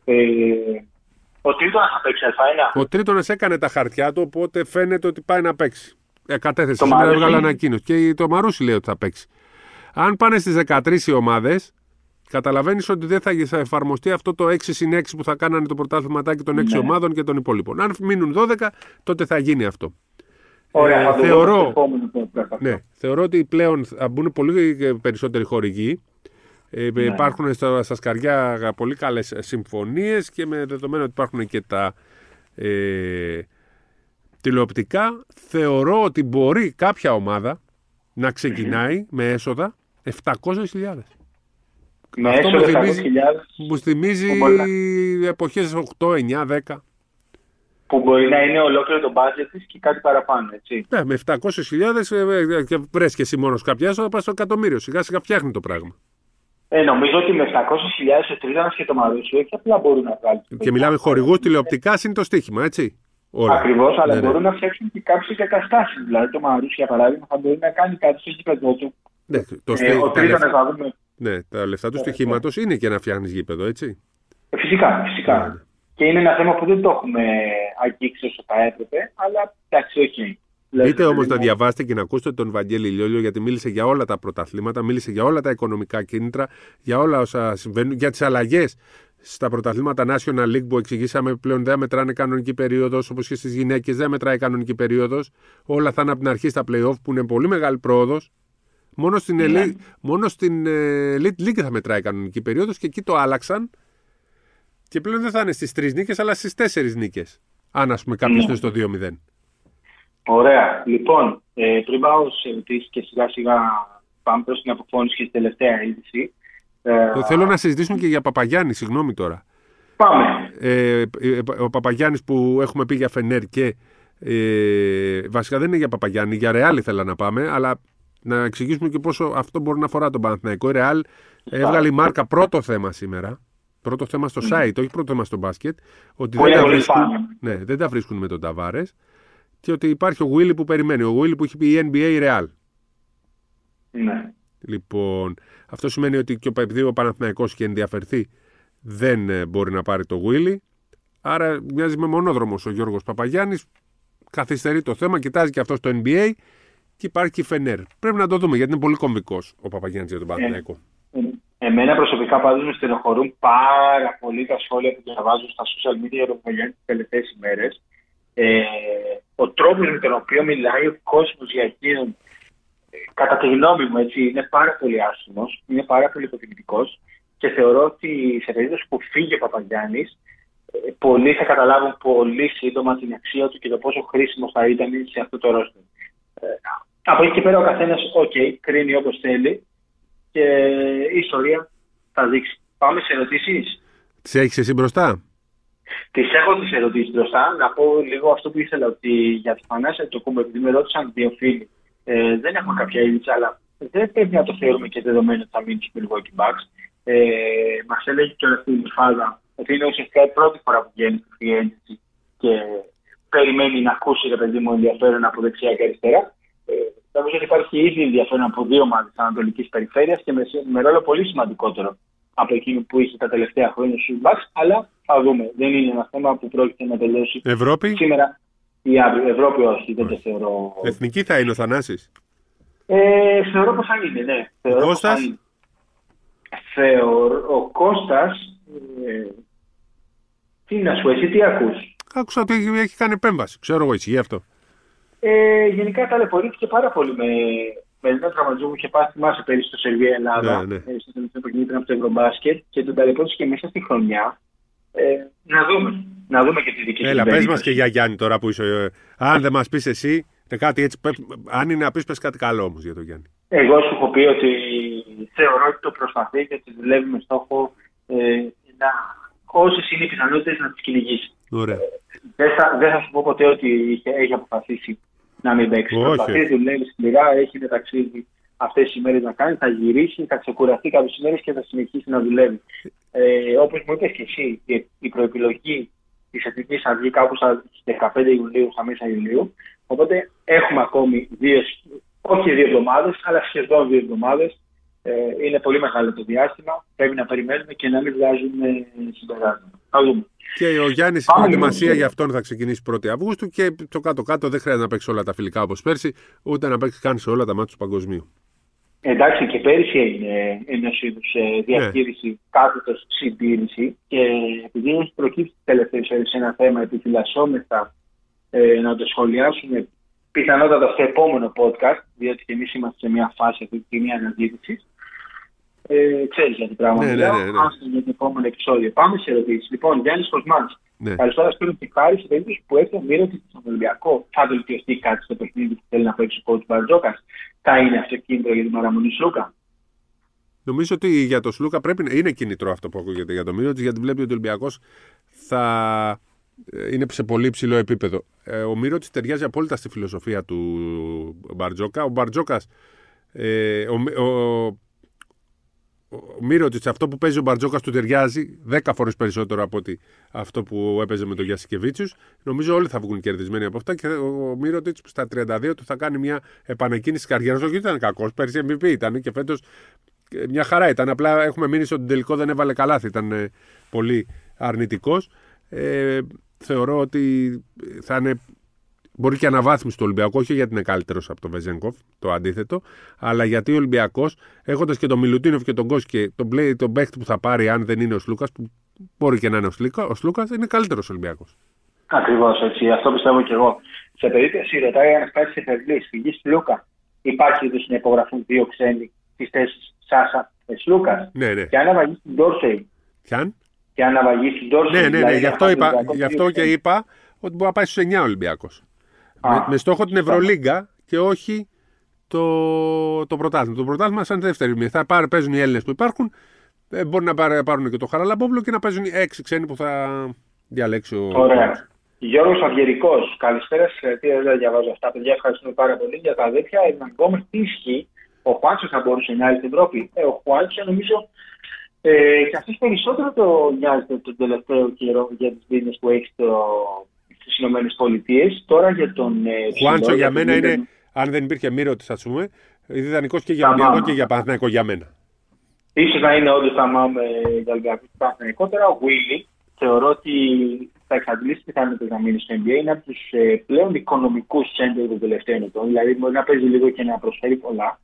Ο Τρίτονας θα παίξει Α1. Ο Τρίτονας έκανε τα χαρτιά του, οπότε φαίνεται ότι πάει να παίξει. Κατέθεσε σήμερα, έβγαλε ανακοίνωση. Και το Μαρούσι λέει ότι θα παίξει. Αν πάνε στις 13 οι ομάδες, καταλαβαίνεις ότι δεν θα εφαρμοστεί αυτό το 6-6 που θα κάνανε το πρωτάθληματάκι των 6 ομάδων και των υπόλοιπων. Αν μείνουν 12, τότε θα γίνει αυτό. Ωραία, θεωρώ ότι πλέον θα μπουν πολύ περισσότεροι χορηγοί. Υπάρχουν στα σκαριά πολύ καλές συμφωνίες και με δεδομένο ότι υπάρχουν και τα τηλεοπτικά, θεωρώ ότι μπορεί κάποια ομάδα να ξεκινάει με έσοδα 700.000. Αυτό μου θυμίζει εποχές 8, 9, 10. Που μπορεί να είναι ολόκληρο το budget της και κάτι παραπάνω, έτσι. Ναι, με 700.000 και βρες και εσύ μόνος κάποια έσοδα, πας στο εκατομμύριο. Σιγά σιγά φτιάχνει το πράγμα. Νομίζω ότι με 700.000 ο Τρίτονας και το Μαρούσι όχι απλά μπορούν να βγάλουν. Και μιλάμε χορηγούς τηλεοπτικά, είναι το στοίχημα, έτσι. Ακριβώς, αλλά μπορούν να φτιάξουν και κάποιες εγκαταστάσεις. Δηλαδή το Μαρούσι, για παράδειγμα, θα μπορεί να κάνει κάτι στο γήπεδο του. Ναι, ο Τρίτονας θα δούμε. Ναι, τα λεφτά του στοιχήματος είναι και να φτιάχνεις γήπεδο, έτσι. Φυσικά. Ναι. Και είναι ένα θέμα που δεν το έχουμε αγγίξει όσο θα έπρεπε, αλλά εντάξει, όχι. Μπείτε όμως να διαβάσετε και να ακούσετε τον Βαγγέλη Λιόλιο, γιατί μίλησε για όλα τα πρωταθλήματα, μίλησε για όλα τα οικονομικά κίνητρα, για όλα όσα συμβαίνουν, για τις αλλαγές στα πρωταθλήματα National League που εξηγήσαμε πλέον δεν μετράνε κανονική περίοδος, όπως και στις γυναίκες δεν μετράει κανονική περίοδος. Όλα θα είναι από την αρχή στα play-off που είναι πολύ μεγάλη πρόοδος. Μόνο στην Elite League θα μετράει κανονική περίοδος και εκεί το άλλαξαν. Και πλέον δεν θα είναι στις 3 νίκες, αλλά στις 4 νίκες. Αν ας πούμε κάποιος είναι στο 2-0. Ωραία. Λοιπόν, πριν πάω σε ερωτήσεις και σιγά σιγά πάμε προς την αποφώνηση και στη τελευταία είδηση. Θέλω να συζητήσουμε και για Παπαγιάννη, συγγνώμη τώρα. Πάμε. Ο Παπαγιάννης που έχουμε πει για Φενέρ και βασικά δεν είναι για Παπαγιάννη, για Ρεάλ ήθελα να πάμε, αλλά να εξηγήσουμε και πόσο αυτό μπορεί να αφορά τον Παναθηναϊκό. Η Ρεάλ έβγαλε η μάρκα πρώτο θέμα σήμερα. Πρώτο θέμα στο site, όχι πρώτο θέμα στο μπάσκετ. Ότι δεν τα βρίσκουν με τον Ταβάρες και ότι υπάρχει ο Willy που περιμένει. Ο Willy που έχει πει η NBA Real. Ναι. Λοιπόν, αυτό σημαίνει ότι και ο Παναθηναϊκός και ενδιαφερθεί δεν μπορεί να πάρει το Willy. Άρα μοιάζει με μονόδρομος ο Γιώργος Παπαγιάννης. Καθυστερεί το θέμα, κοιτάζει και αυτό στο NBA και υπάρχει και η Φενέρ. Πρέπει να το δούμε γιατί είναι πολύ κομβικός ο Παπαγιάννης για τον Παναθηναϊκό. Εμένα προσωπικά πάντως με στενοχωρούν πάρα πολύ τα σχόλια που διαβάζω στα social media για τον Παπαγιάννη τις τελευταίες ημέρες. Ο τρόπος με τον οποίο μιλάει ο κόσμος για εκείνον, κατά τη γνώμη μου, έτσι, είναι πάρα πολύ άσχημος, είναι πάρα πολύ υποτιμητικός και θεωρώ ότι σε περίπτωση που φύγει ο Παπαγιάννης, πολλοί θα καταλάβουν πολύ σύντομα την αξία του και το πόσο χρήσιμος θα ήταν σε αυτό το ρόστερ. Από εκεί και πέρα ο καθένας, κρίνει όπως θέλει. Και η ιστορία θα δείξει. Πάμε σε ερωτήσεις. Τις έχεις εσύ μπροστά? Τις έχω τις ερωτήσεις μπροστά. Να πω λίγο αυτό που ήθελα, ότι για τη Θανάση Αντετοκούνμπο, επειδή με ρώτησαν 2 φίλοι, δεν έχουμε κάποια είδηση, αλλά δεν πρέπει να το θεωρούμε και δεδομένο ότι θα μείνει στους Milwaukee Bucks. Μας έλεγε και ο φίλος Φάδα ότι είναι ουσιαστικά η πρώτη φορά που βγαίνει στη free agency και περιμένει να ακούσει, ρε παιδί μου, ενδιαφέρον από δεξιά και αριστερά. Νομίζω ότι υπάρχει ήδη ενδιαφέρον από 2 ομάδες της Ανατολικής Περιφέρειας και με ρόλο πολύ σημαντικότερο από εκείνο που είχε τα τελευταία χρόνια στους Bucks, αλλά θα δούμε. Δεν είναι ένα θέμα που πρόκειται να τελειώσει Ευρώπη σήμερα ή αύριο. Ευρώπη όχι, δεν το θεωρώ. Εθνική θα είναι ο Θανάσης? Θεωρώ πως θα είναι, ναι. Ο Κώστας? Ο Κώστας, τι να σου, εσύ τι ακούς? Άκουσα ότι έχει κάνει επέμβαση, ξέρω εγώ, ισχύει αυτό? Γενικά ταλαιπωρήθηκε πάρα πολύ με έναν τραυματισμό που είχε πάθει, θυμάσαι πέρυσι στο Σερβία Ελλάδα, στο τελευταίο παιχνίδι από το Ευρωμπάσκετ και τον ταλαιπωρήθηκε και μέσα στη χρονιά. Να δούμε και τη δική του. Έλα, πες μας και για Γιάννη τώρα που είσαι. Αν δεν μας πεις εσύ, κάτι έτσι, αν είναι να πεις κάτι καλό όμως για τον Γιάννη. Εγώ σου έχω πει ότι θεωρώ ότι το προσπαθεί και ότι δουλεύει με στόχο όσες είναι οι πιθανότητες να τις κυνηγήσει. Δεν θα σου πω ποτέ ότι έχει αποφασίσει να μην παίξει. Προσπαθεί, δουλεύει σκληρά, έχει ένα ταξίδι αυτές τις ημέρες να κάνει, θα γυρίσει, θα ξεκουραστεί κάποιες ημέρες και θα συνεχίσει να δουλεύει. Όπως μου είπες και εσύ, η προεπιλογή της Εθνικής θα βγει κάπου στα 15 Ιουλίου, στα μέσα Ιουλίου. Οπότε έχουμε ακόμη όχι 2 εβδομάδες, αλλά σχεδόν 2 εβδομάδες. Είναι πολύ μεγάλο το διάστημα. Πρέπει να περιμένουμε και να μην βγάζουμε συμπεράσματα. Θα δούμε. Και ο Γιάννης η προετοιμασία για αυτόν θα ξεκινήσει 1η Αυγούστου και το κάτω-κάτω δεν χρειάζεται να παίξει όλα τα φιλικά όπως πέρσι, ούτε να παίξει καν σε όλα τα μάτια του παγκοσμίου. Εντάξει, και πέρυσι έγινε ενός είδους διαχείριση, κάθετος συντήρηση, και επειδή έχει προκύψει τελευταίες ώρες ένα θέμα, επιφυλασσόμεθα να το σχολιάσουμε πιθανότατα στο επόμενο podcast, διότι και εμείς είμαστε σε μια φάση αυτή τη στιγμή αναζήτησης. Ξέρεις για τι πράγμα μιλάω. Άστε για το επόμενο επεισόδιο. Πάμε σε ερωτήσεις. Λοιπόν, Γιάννης Κοσμάνης. Καλησπέρα, σπίτι και χάρη. Σε περίπτωση που έχει ο Μύρωτιτς στον Ολυμπιακό, θα βελτιωθεί κάτι στο παιχνίδι που θέλει να παίξει ο coach Μπαρτζόκας? Θα είναι αυτό κίνητρο για την παραμονή Σλούκα? Νομίζω ότι για τον Σλούκα πρέπει να είναι κίνητρο αυτό που ακούγεται για τον Μύρωτιτς, γιατί βλέπει ότι ο Ολυμπιακός θα είναι σε πολύ ψηλό επίπεδο. Ο Μύρωτιτς ταιριάζει απόλυτα στη φιλοσοφία του Μπαρτζόκα. Ο Μπαρτζόκας, ο Μύρωτιτς, αυτό που παίζει ο Μπαρτζόκας του ταιριάζει 10 φορές περισσότερο από ότι αυτό που έπαιζε με τον Γιασικεβίτσιους. Νομίζω όλοι θα βγουν κερδισμένοι από αυτά και ο Μύρωτιτς στα 32 του θα κάνει μια επανεκκίνηση της καριέρας. Όχι, ήταν κακός, πέρσι MVP ήταν και φέτος μια χαρά ήταν. Απλά έχουμε μείνει στον τελικό, δεν έβαλε καλάθι, ήταν πολύ αρνητικός. Θεωρώ ότι θα είναι. Μπορεί και αναβάθμιση του Ολυμπιακού, όχι γιατί είναι καλύτερος από τον Βεζένκοφ, το αντίθετο, αλλά γιατί ο Ολυμπιακός, έχοντας και τον Μιλουτίνοφ και τον Κόσκι, τον παίκτη που θα πάρει, αν δεν είναι ο Σλούκας, που μπορεί και να είναι ο Σλούκας, είναι καλύτερος ο Ολυμπιακός. Ακριβώς έτσι, αυτό πιστεύω και εγώ. Σε περίπτωση ρωτάει αν φτάσει σε Φερλής, φυγή Σλούκα, υπάρχει ήδη να υπογραφούν 2 ξένοι στις θέσεις Σάσα Σλούκας? Ναι. Και αν αβαγεί στην Ντόρσεϊ. Και αν αβαγεί στην Ντόρσεϊ. Ναι, γι' αυτό και είπα ότι μπορεί να πάει στους 9 Ολυμπιακός. Με στόχο την Ευρωλίγκα και όχι το πρωτάθλημα. Το πρωτάθλημα σαν δεύτερη μοίρα. Θα παίζουν οι Έλληνες που υπάρχουν, μπορεί να πάρουν και το Χαραλαμπόπουλο και να παίζουν οι 6 ξένοι που θα διαλέξει ο. Ωραία. Γιώργος Αυγερικός, καλησπέρα, συγχαρητήρια, δεν διαβάζω αυτά. Παιδιά, ευχαριστούμε πάρα πολύ για τα αδέρφια. Ήταν ακόμα τι ισχύει. Ο Χουάντσο θα μπορούσε να είναι στην Ευρώπη. Ο Χουάντσο νομίζω και αυτός περισσότερο το νοιάζεται τον τελευταίο καιρό για τις δίνες που έχει στις Ηνωμένες Πολιτείες. Τώρα για τον Χουάντσο για μένα είναι, αν δεν υπήρχε Μύρωτιτς, ας πούμε, ιδανικός και για Ολυμπιακό και για Παναθηναϊκό για μένα. Ίσως να είναι όντως τα μάμε για Ολυμπιακό και Παναθηναϊκό. Τώρα ο Βίλι θεωρώ ότι θα εξαντλήσει πιθανότητες να μείνει στο NBA. Είναι από τους πλέον οικονομικούς center των τελευταίων ετών. Δηλαδή μπορεί να παίζει λίγο και να προσφέρει πολλά.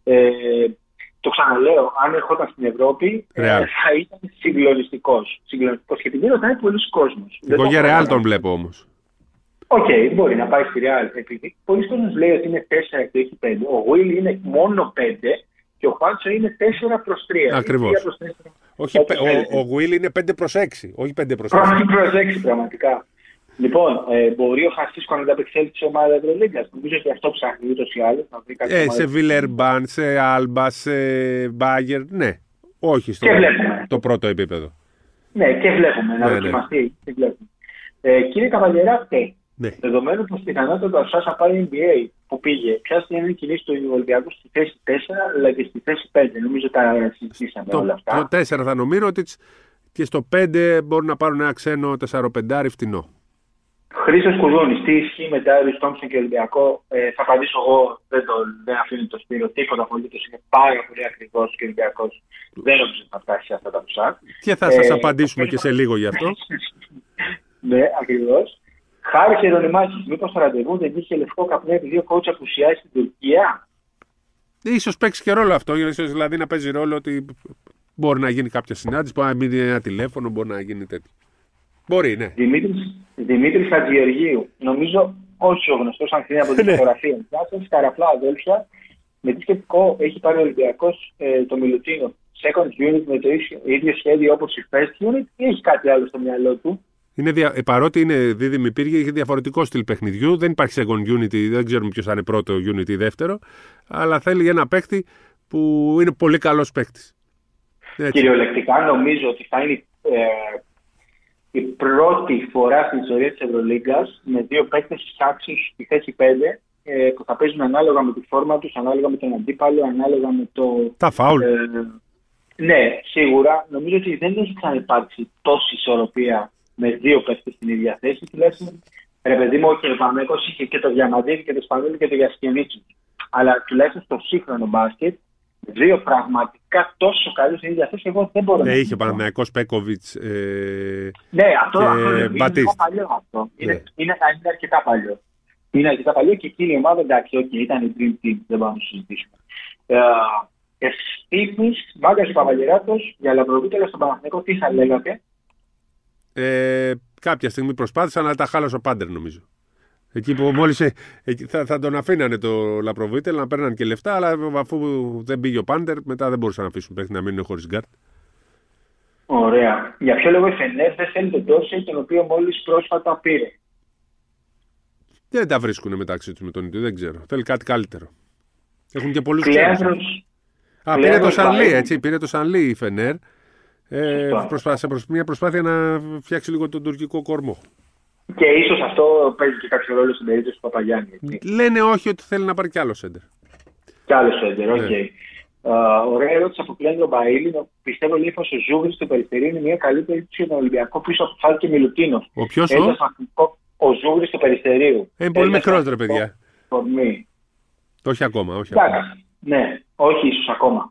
Το ξαναλέω, αν ερχόταν στην Ευρώπη θα ήταν συγκλονιστικός. Και την ρωτάει πολλοί κόσμος. Εγώ για Ρεάλ τον βλέπω όμως. Οκ, μπορεί να πάει στη Ρεάλ. Επειδή πολλοί κόσμος λέει ότι είναι 4 και έχει 5. Ο Will είναι μόνο 5 και ο Χουάντσο είναι 4 προς 3. Ακριβώς. Όχι, ο Will είναι 5 προς 6, όχι 5 προς 6. 5 προς 6 πραγματικά. Λοιπόν, μπορεί ο Χασίσκο να ανταπεξέλθει σε ομάδα Ευρωλίγκας? Νομίζω ότι αυτό ψάχνει ούτως ή άλλως. Σε Βιλερμπάν, σε Άλμπα, σε Μπάγερ, ναι. Όχι στο πρώτο επίπεδο. Ναι, και βλέπουμε να δοκιμαστεί. Κύριε Καβαλιεράκη, δεδομένου πως πιθανότατα ο Σάσα πάει NBA που πήγε, ποια είναι η κινήση του Ολυμπιακού στη θέση 4 αλλά και στη θέση 5? Νομίζω τα συζητήσαμε όλα αυτά. Το 4 θα νομίζω ότι και στο 5 μπορούν να πάρουν ένα ξένο 4-5 φτηνό. Χρήστος Κουδούνης, τι ισχύει με Ντάιρις Τόμψον και Ολυμπιακό? Θα απαντήσω εγώ, δεν αφήνει το Σπύρο, τίποτα απολύτως, είναι πάρα πολύ ακριβώς και ο Ολυμπιακός δεν νομίζω ότι θα φτάσει σε αυτά τα ποσά. Και θα σας απαντήσουμε και σε λίγο γι' αυτό. Ναι, ακριβώς. Χάρης Ιερονιμάκης, μήπως το ραντεβού δεν είχε λευκό καπνό επειδή ο coach απουσιάζει στην Τουρκία? Ίσως παίξει και ρόλο αυτό, ίσως δηλαδή να παίζει ρόλο ότι μπορεί να γίνει κάποια συνάντηση, μπορεί να μείνει ένα τηλέφωνο, μπορεί να γίνει τέτοιο. Μπορεί, ναι. Δημήτρης Χατζηγεωργίου. Νομίζω όχι ο γνωστός αν κρίνει από την φωτογραφία. Γιάννης, καραφλά αδέλφια. Με τι σκεπτικό έχει πάρει ο Ολυμπιακός το Μιλουτίνο? Second unit με το ίδιο σχέδιο όπως η first unit ή έχει κάτι άλλο στο μυαλό του? Παρότι είναι δίδυμη πύργη, έχει διαφορετικό στυλ παιχνιδιού. Δεν υπάρχει second unit, δεν ξέρουμε ποιος θα είναι πρώτο unit ή δεύτερο. Αλλά θέλει ένα παίκτη που είναι πολύ καλός παίκτης. Κυριολεκτικά νομίζω ότι θα είναι η πρώτη φορά στην ιστορία της Ευρωλίγκας με 2 παίκτες άξιους στη θέση 5 που θα παίζουν ανάλογα με τη φόρμα τους, ανάλογα με τον αντίπαλο, ανάλογα με το. Τα φάουλ. Ναι, σίγουρα. Νομίζω ότι δεν έχει ξαναυπάρξει τόση ισορροπία με δύο παίκτες στην ίδια θέση, τουλάχιστον ρε παιδί μου, και ο Παναθηναϊκός είχε και το Διαμαντίδη και το Σπανούλη και το Γιασκεβίτσι. Αλλά τουλάχιστον στο σύγχρονο μπάσκετ, δύο πραγματικά τόσο καλούς στην ίδια θέση, εγώ δεν μπορώ να. Είχε Παναθηναϊκός, Πέκοβιτς. Ναι, αυτό είναι λίγο παλιό αυτό. Είναι αρκετά παλιό. Είναι αρκετά παλιό και εκείνη η ομάδα, εντάξει, ήταν η Dream Team, δεν πάμε να συζητήσουμε. Ευθύμης, Μάγκας Παπαγεράτος, για Λαμπροβίτελα στον Παναθηναϊκό, τι θα λέγατε? Κάποια στιγμή προσπάθησαν, αλλά τα χάλασε ο Πάντερ, νομίζω. Εκεί που μόλις θα τον αφήνανε το Λαπροβίτελ να παίρναν και λεφτά, αλλά αφού δεν πήγε ο Πάντερ, μετά δεν μπορούσαν να αφήσουν παίχτη να μείνουν χωρίς γκάρτ. Ωραία. Για ποιο λόγο η Φενέρ δεν θέλει τον Ντόρσεϊ, τον οποίο μόλις πρόσφατα πήρε? Δεν τα βρίσκουν μεταξύ τους με τον ίδιο, δεν ξέρω. Θέλει κάτι καλύτερο. Έχουν και πολλούς ξένους. Πήρε το Σανλή, έτσι. Πήρε το Σανλή η Φενέρ. Μια προσπάθεια να φτιάξει λίγο τον τουρκικό κορμό. Και ίσως αυτό παίζει και κάποιο ρόλο στην περίπτωση του Παπαγιάννη. Έτσι. Λένε όχι, ότι θέλει να πάρει κι άλλο σέντερ. Κι άλλο σέντερ, οκ. Ωραία ερώτηση από Κλέντρο Μπαΐλη. Πιστεύω λίγο πως ο Ζούγρης του Περιστερίου είναι μια καλή περίπτωση για τον Ολυμπιακό πίσω από Φάλ και Μιλουτίνοφ. Ο ποιος? Ο Ζούγρης του Περιστερίου. Είναι πολύ μικρός, ρε παιδιά. Το όχι ακόμα, όχι ακόμα. Ναι, όχι ίσως ακόμα.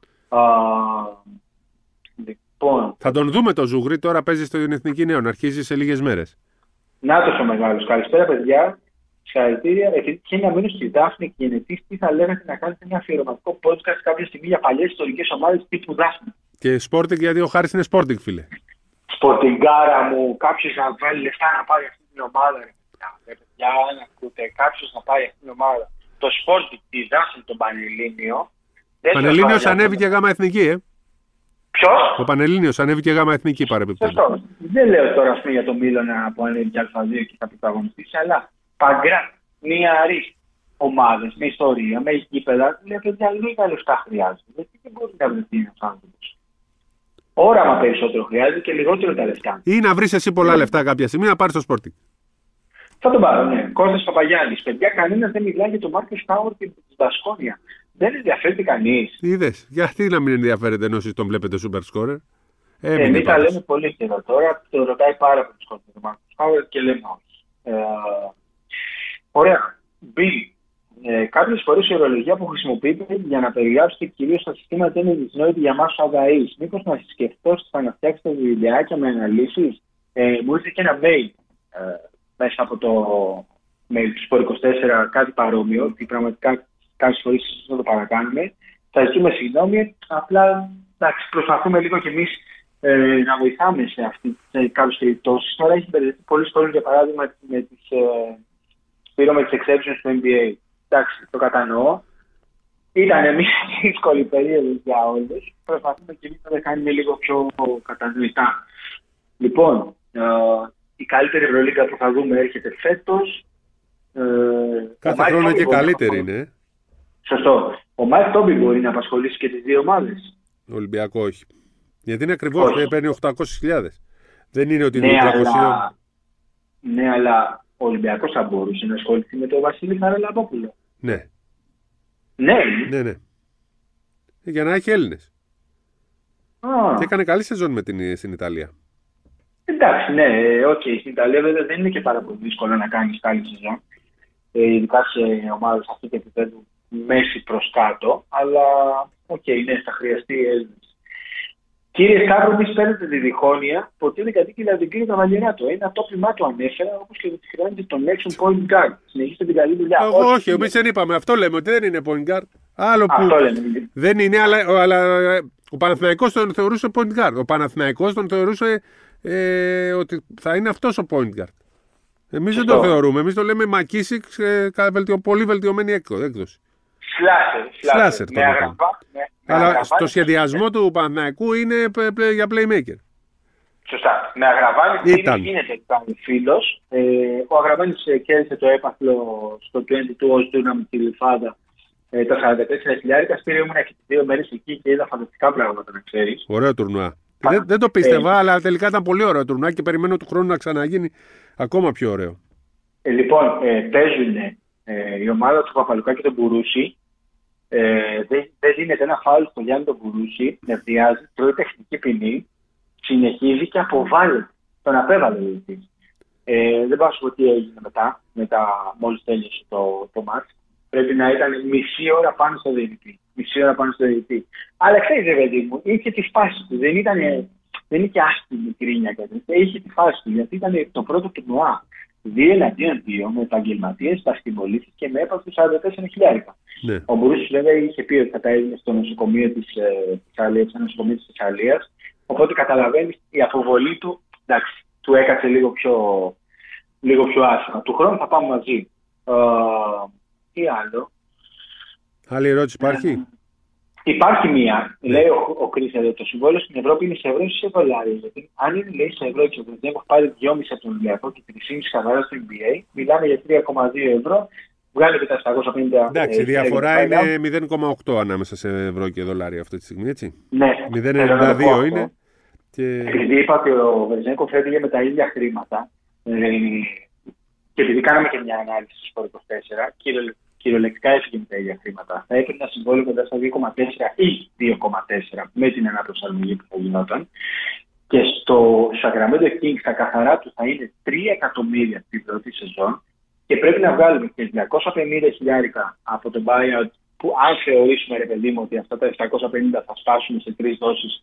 Λοιπόν. Θα τον δούμε το Ζούγρη, τώρα παίζει στην Εθνική Νέων, αρχίζει σε λίγες μέρες. Νάτος ο μεγάλος. Καλησπέρα, παιδιά. Συγχαρητήρια. Και να μείνω στη Δάφνη και γενετής, τι θα λέγατε να κάνετε ένα αφιερωματικό podcast κάποια στιγμή για παλιές ιστορικές ομάδες τύπου Δάφνη? Και Sporting, γιατί ο Χάρης είναι Sporting, φίλε. Σπορτιγκάρα μου, κάποιος να βάλει λεφτά να πάρει αυτή την ομάδα. Για να ακούτε, κάποιος να πάρει αυτή την ομάδα. Το Sporting, τη Δάφνη, τον Πανελλήνιο. Ο Πανελλήνιος ανέβηκε γάμα εθνική, Ποιος? Ο Πανελλήνιος ανέβηκε γάμα εθνική παρεμπιπτόντως. Σωστό. Δεν λέω τώρα αυτό για τον Μίλωνα που ανέβηκε Α2 και θα πρωταγωνιστήσει, αλλά παγκρά, νεαρή ομάδες με ιστορία, με γήπεδα, λέει παιδιά λίγα λεφτά χρειάζεται. Γιατί δεν μπορεί να βρεθεί ένας άνθρωπος. Όραμα περισσότερο χρειάζεται και λιγότερο τα λεφτά. Ή να βρεις εσύ πολλά λεφτά κάποια στιγμή να πάρεις το Sporting. Θα τον πάρω, ναι. Κώστας Παπαγιάννης. Παιδιά, κανένας δεν μιλάει για τον Μάρκος Χάουαρντ και τη Βασκόνια. Δεν ενδιαφέρεται κανείς. Είδες. Γιατί να μην ενδιαφέρεται ενώ εσείς τον βλέπετε super scorer? Εμείς τα λέμε πολύ καιρό τώρα. Το ρωτάει πάρα πολύ κόσμο τον Μάρκος Χάουαρντ και λέμε όχι. Ωραία. Μπιλ. Κάποιες φορές η ορολογία που χρησιμοποιείται για να περιγράψετε κυρίως τα συστήματα είναι δυσνόητη για μας αδαείς. Μήπως να σκεφτώ να φτιάξετε βιντεάκια με αναλύσεις? Μου ήρθε και ένα mail μέσα από το mail του Sport24, κάτι παρόμοιο, ότι πραγματικά κάποιες φορές θα το παρακάνουμε. Θα ζητούμε συγγνώμη, απλά προσπαθούμε λίγο κι εμείς να βοηθάμε σε κάποιες περιπτώσεις. Τώρα έχει μπερδευτεί πολλοί κόσμοι, για παράδειγμα, με τις exceptions του NBA. Εντάξει, το κατανοώ. Ήταν μια δύσκολη περίοδος για όλους. Προσπαθούμε και εμείς να τα κάνουμε λίγο πιο κατανοητά. Λοιπόν, η καλύτερη Ευρωλίγκα που θα δούμε έρχεται φέτος. Κάθε χρόνο και καλύτερη είναι. Σωστό. Ο Μάικ Τόμπι μπορεί να απασχολήσει και τις δύο ομάδες. Ολυμπιακό όχι. Γιατί είναι ακριβώς, παίρνει 800.000. Δεν είναι ότι είναι 300. Ναι, αλλά ο Ολυμπιακός θα μπορούσε να ασχοληθεί με τον Βασίλη Χαραλαμπόπουλο. Ναι. Ναι. Για να έχει Έλληνες. Και έκανε καλή σεζόν στην Ιταλία. Εντάξει, ναι, στην Ιταλία βέβαια δεν είναι και πάρα πολύ δύσκολο να κάνεις καλή σεζόν. Ειδικά σε ομάδες αυτού του επίπεδου, μέση προς κάτω. Αλλά, ναι, θα χρειαστεί Έλληνες. Κύριε Σταύρο, μη παίρνετε τη διχόνοια, ποτέ δεν κατοίκηλα την κύριε Καβαλιεράτο. Ένα τόπιμά του ανέφερα, όπως και ότι χρειάζεται τον Nexon Point Guard. Συνεχίστε την καλή δουλειά. Όχι, εμείς δεν είπαμε. Αυτό λέμε, ότι δεν είναι Point Guard. Άλλο που δεν είναι, αλλά ο Παναθηναϊκός τον θεωρούσε Point Guard. Ο Παναθηναϊκός τον θεωρούσε ότι θα είναι αυτός ο Point Guard. Εμείς δεν το θεωρούμε. Εμείς το λέμε Μακίσικ, πολύ βελτιωμένη έκδοση. Σλάσερ. Αλλά στο σχεδιασμό του Παναθηναϊκού είναι για playmaker. Σωστά. Με Αγραβάνη δεν γίνεται καν φίλος. Ο Αγραβάνης κέρδισε το έπαθλο στο 22 ως tournament τη Λιφάδα τα 44.000. Πήρε ήμουν και 2 μέρες εκεί και είδα φανταστικά πράγματα, να ξέρεις. Ωραίο τουρνουά. Δεν το πίστευα, αλλά τελικά ήταν πολύ ωραίο τουρνουά και περιμένω του χρόνου να ξαναγίνει ακόμα πιο ωραίο. Λοιπόν, παίζουν η ομάδα του Παπαλουκά και τον Μπουρούση. Δεν δίνεται ένα φάουλ στο Γιάννη τον Μπουρούση, νευριάζει, τρώει τεχνική ποινή, συνεχίζει και αποβάλλεται. τον απέβαλε ο διαιτητής. Δεν πάω να σου πω τι έγινε μετά μόλις τέλειωσε το μάτς. Πρέπει να ήταν μισή ώρα πάνω στο διαιτητή. Αλλά ξέρεις, παιδί μου, είχε τη φάση του. Δεν είχε άσχημη κρίνια κάτι. Είχε τη φάση του, γιατί ήταν το πρώτο τουρνουά 2-2 με επαγγελματίες, παστιμπολίτες και με έπαθλους 44.000. Ναι. Ο Μπρούσης βέβαια είχε πει ότι θα τα έδινε στο νοσοκομείο της Θεσσαλίας. Οπότε καταλαβαίνεις, η αποβολή του, εντάξει, του έκατσε λίγο πιο άσχημα. Του χρόνου θα πάμε μαζί. Τι άλλο. Άλλη ερώτηση υπάρχει? Υπάρχει μία. Λέει ο Κρίς εδώ, το συμβόλαιο στην Ευρώπη είναι σε ευρώ ή σε δολάρια. Γιατί αν είναι, λέει, σε ευρώ και ο Βρετανικό πάρει 2,5 από τον Ολυμπιακό και 3,5 καθαρά στο NBA, μιλάμε για 3,2 ευρώ. Βγάλει και τα 750. Εντάξει, η διαφορά είναι 0,8 ανάμεσα σε ευρώ και δολάρια αυτή τη στιγμή, έτσι. Ναι. 0,92 είναι. Επειδή είπα ότι ο Βερζέγκοφ έφυγε με τα ίδια χρήματα, και επειδή κάναμε και μια ανάλυση στο 24, κυριολεκτικά έφυγε με τα ίδια χρήματα. Θα έπαιρνε ένα συμβόλαιο κοντά στα 2,4 ή 2,4 με την αναπροσαρμογή που θα γινόταν. Και στο Sacramento Kings τα καθαρά του θα είναι 3 εκατομμύρια την πρώτη σεζόν και πρέπει να βγάλουμε και 250.000 από το buyout, που αν θεωρήσουμε, ρε παιδί μου, ότι αυτά τα 750 θα σπάσουν σε 3 δόσεις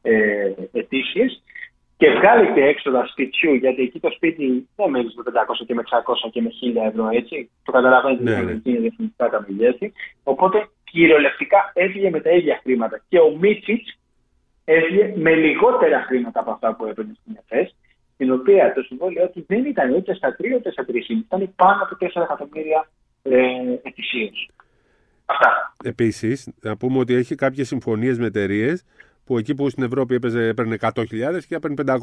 ετήσιες, και βγάλει και έξοδα σπιτιού, γιατί εκεί το σπίτι δεν μένει με 500 και με 600 και με 1.000 ευρώ, έτσι. Το καταλαβαίνετε, είναι διαφορετικά τα μεγέθη. Οπότε κυριολεκτικά έφυγε με τα ίδια χρήματα. Και ο Μίτσιτς έφυγε με λιγότερα χρήματα από αυτά που έπαιρνε στην ΕΦΕΣ, την οποία το συμβόλαιο του δεν ήταν ούτε στα 3 ούτε στα 3,5, ήταν πάνω από 4 εκατομμύρια ετησίως. Αυτά. Επίσης, να πούμε ότι έχει κάποιες συμφωνίες με εταιρείες που εκεί που στην Ευρώπη έπαιρνε 100.000 και έπαιρνε 500.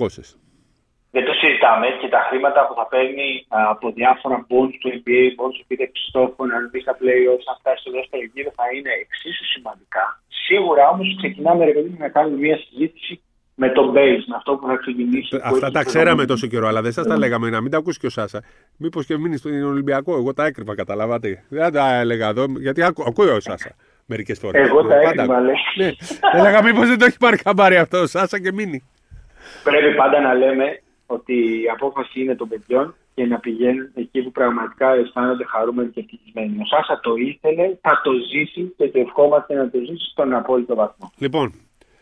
Δεν το συζητάμε, και τα χρήματα που θα παίρνει από διάφορα bonus του NBA, bonus του επίτευξης στόχων, αν μπει στα playoffs, αν φτάσει στο δεύτερο γύρο, θα είναι εξίσου σημαντικά. Σίγουρα όμως ξεκινάμε, ρε παιδί, να κάνουμε μια συζήτηση με το base, με αυτό που θα ξεκινήσει. Αυτά τα ξέραμε τόσο καιρό, αλλά δεν σας τα λέγαμε, να μην τα ακούσει και ο Σάσα. Μήπως και μείνει στον Ολυμπιακό, εγώ τα έκρυβα, καταλάβατε. Δεν τα έλεγα εδώ, γιατί ακούει ο Σάσα. Μερικές φορές. Εγώ τα έκρυβα, λες. Ναι. Έλεγα μήπως δεν το έχει πάρει χαμπάρι αυτό ο Σάσα και μείνει. Πρέπει πάντα να λέμε ότι η απόφαση είναι των παιδιών και να πηγαίνουν εκεί που πραγματικά αισθάνονται χαρούμενοι και ευτυχισμένοι. Ο Σάσα το ήθελε, θα το ζήσει και το ευχόμαστε να το ζήσει στον απόλυτο βαθμό. Λοιπόν,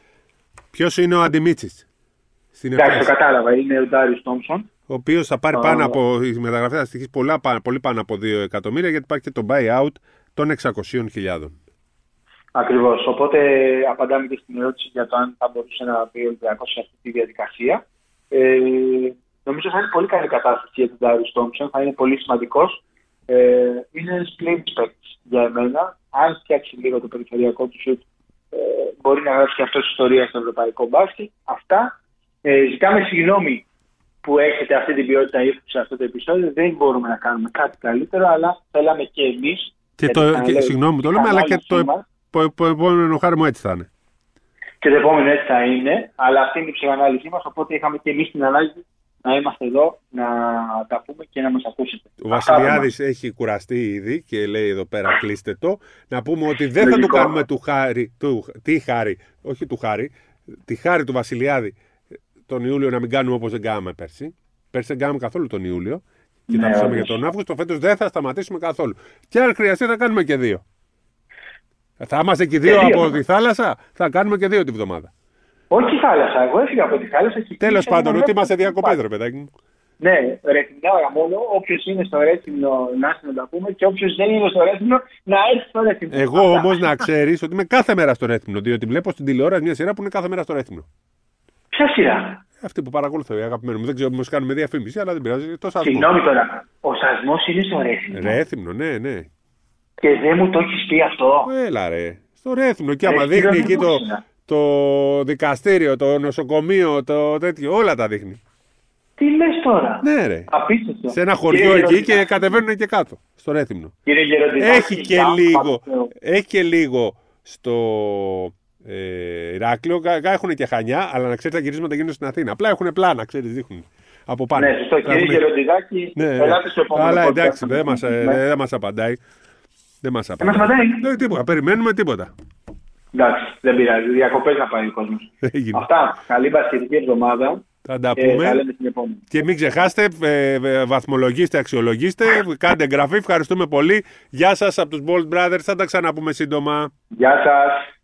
ποιος είναι ο Αντιμίτσης? Εντάξει, το κατάλαβα. Είναι ο Ντάριους Τόμψον. Ο οποίος θα πάρει πάνω από, η μεταγραφή θα στοιχήσει πολύ πάνω από 2 εκατομμύρια, γιατί υπάρχει και το buyout των 600.000. Ακριβώς. Οπότε απαντάμε και στην ερώτηση για το αν θα μπορούσε να μπει ο Ολυμπιακός σε αυτή τη διαδικασία. Νομίζω θα είναι πολύ καλή κατάσταση για τον Ντάριους Τόμψον, θα είναι πολύ σημαντικός. Είναι ένας πλήν παίκτης για εμένα. Αν φτιάξει λίγο το περιφερειακό του σουτ, μπορεί να γράψει και αυτό ιστορία στο ευρωπαϊκό μπάσκετ. Αυτά. Ζητάμε συγγνώμη που έχετε αυτή την ποιότητα ύφου σε αυτό το επεισόδιο. Δεν μπορούμε να κάνουμε κάτι καλύτερο, αλλά θέλαμε και εμείς. Συγγνώμη που το λέμε, αλλά και το επόμενο χάρη μου έτσι θα είναι. Και το επόμενο έτσι θα είναι, αλλά αυτή είναι η ψυχανάλυση μας. Οπότε είχαμε και εμείς την ανάγκη να είμαστε εδώ, να τα πούμε και να μας ακούσετε. Ο Βασιλιάδης έχει κουραστεί ήδη και λέει εδώ πέρα κλείστε το. Να πούμε ότι δεν θα του κάνουμε τη χάρη του Βασιλιάδη τον Ιούλιο να μην κάνουμε όπως δεν κάναμε πέρσι. Πέρσι δεν κάναμε καθόλου τον Ιούλιο. Κοιτάξαμε για τον Αύγουστο. Φέτος δεν θα σταματήσουμε καθόλου. Και αν χρειαστεί θα κάνουμε και 2. Θα είμαστε και 2 από τη θάλασσα, θα κάνουμε και 2 τη βδομάδα. Όχι θάλασσα, εγώ έφυγα από τη θάλασσα. Τέλος πάντων, ότι είμαστε διακοπές, ρε παιδάκι μου. Ναι, Ρέθυμνο μόνο. Όποιος είναι στο Ρέθυμνο να έρθει να τα πούμε, και όποιος δεν είναι στο Ρέθυμνο να έρθει στο Ρέθυμνο. Εγώ όμως να ξέρεις ότι είμαι κάθε μέρα στο Ρέθυμνο, διότι βλέπω στην τηλεόραση μια σειρά που είναι κάθε μέρα στο Ρέθυμνο. Ποια σειρά? Αυτή που παρακολουθώ, η αγαπημένη μου. Δεν ξέρω πώς κάνουμε διαφήμιση, αλλά δεν πειράζει. Συγγνώμη τώρα. Ο Σασμός είναι στο Ρέθυμνο. Ρέθυμνο, ναι. Και δεν μου το έχεις πει αυτό? Έλα ρε. Στο Ρέθυμνο. Και άμα δείχνει εκεί το δικαστήριο, το νοσοκομείο, το τέτοιο, όλα τα δείχνει. Τι λες τώρα? Ναι, ρε. Απίστευτο. Σε ένα χωριό εκεί και κατεβαίνουν και κάτω, στο Ρέθυμνο. Κύριε Γεροντιδάκη, έχει και λίγο στο Ηράκλειο. Έχουν και Χανιά, αλλά να ξέρετε τα γυρίσματα γίνονται στην Αθήνα. Απλά έχουν πλάνα, ξέρεις, δείχνουν. Από πάνω. Ναι, σωστό. Κύριε Γεροντιδάκη, ελάτε στο επόμενο. Αλλά εντάξει, δεν μας απαντάει. Δεν μας απαντάει. Δεν τίποτα. Περιμένουμε τίποτα. Εντάξει, δεν πειράζει. Διακοπές να πάει ο κόσμος. Αυτά. Καλή μπασκετική εβδομάδα. Θα τα πούμε. Και μην ξεχάσετε, βαθμολογήστε, αξιολογήστε, κάντε εγγραφή. Ευχαριστούμε πολύ. Γεια σας από τους Bold Brothers. Θα τα ξαναπούμε σύντομα. Γεια σας.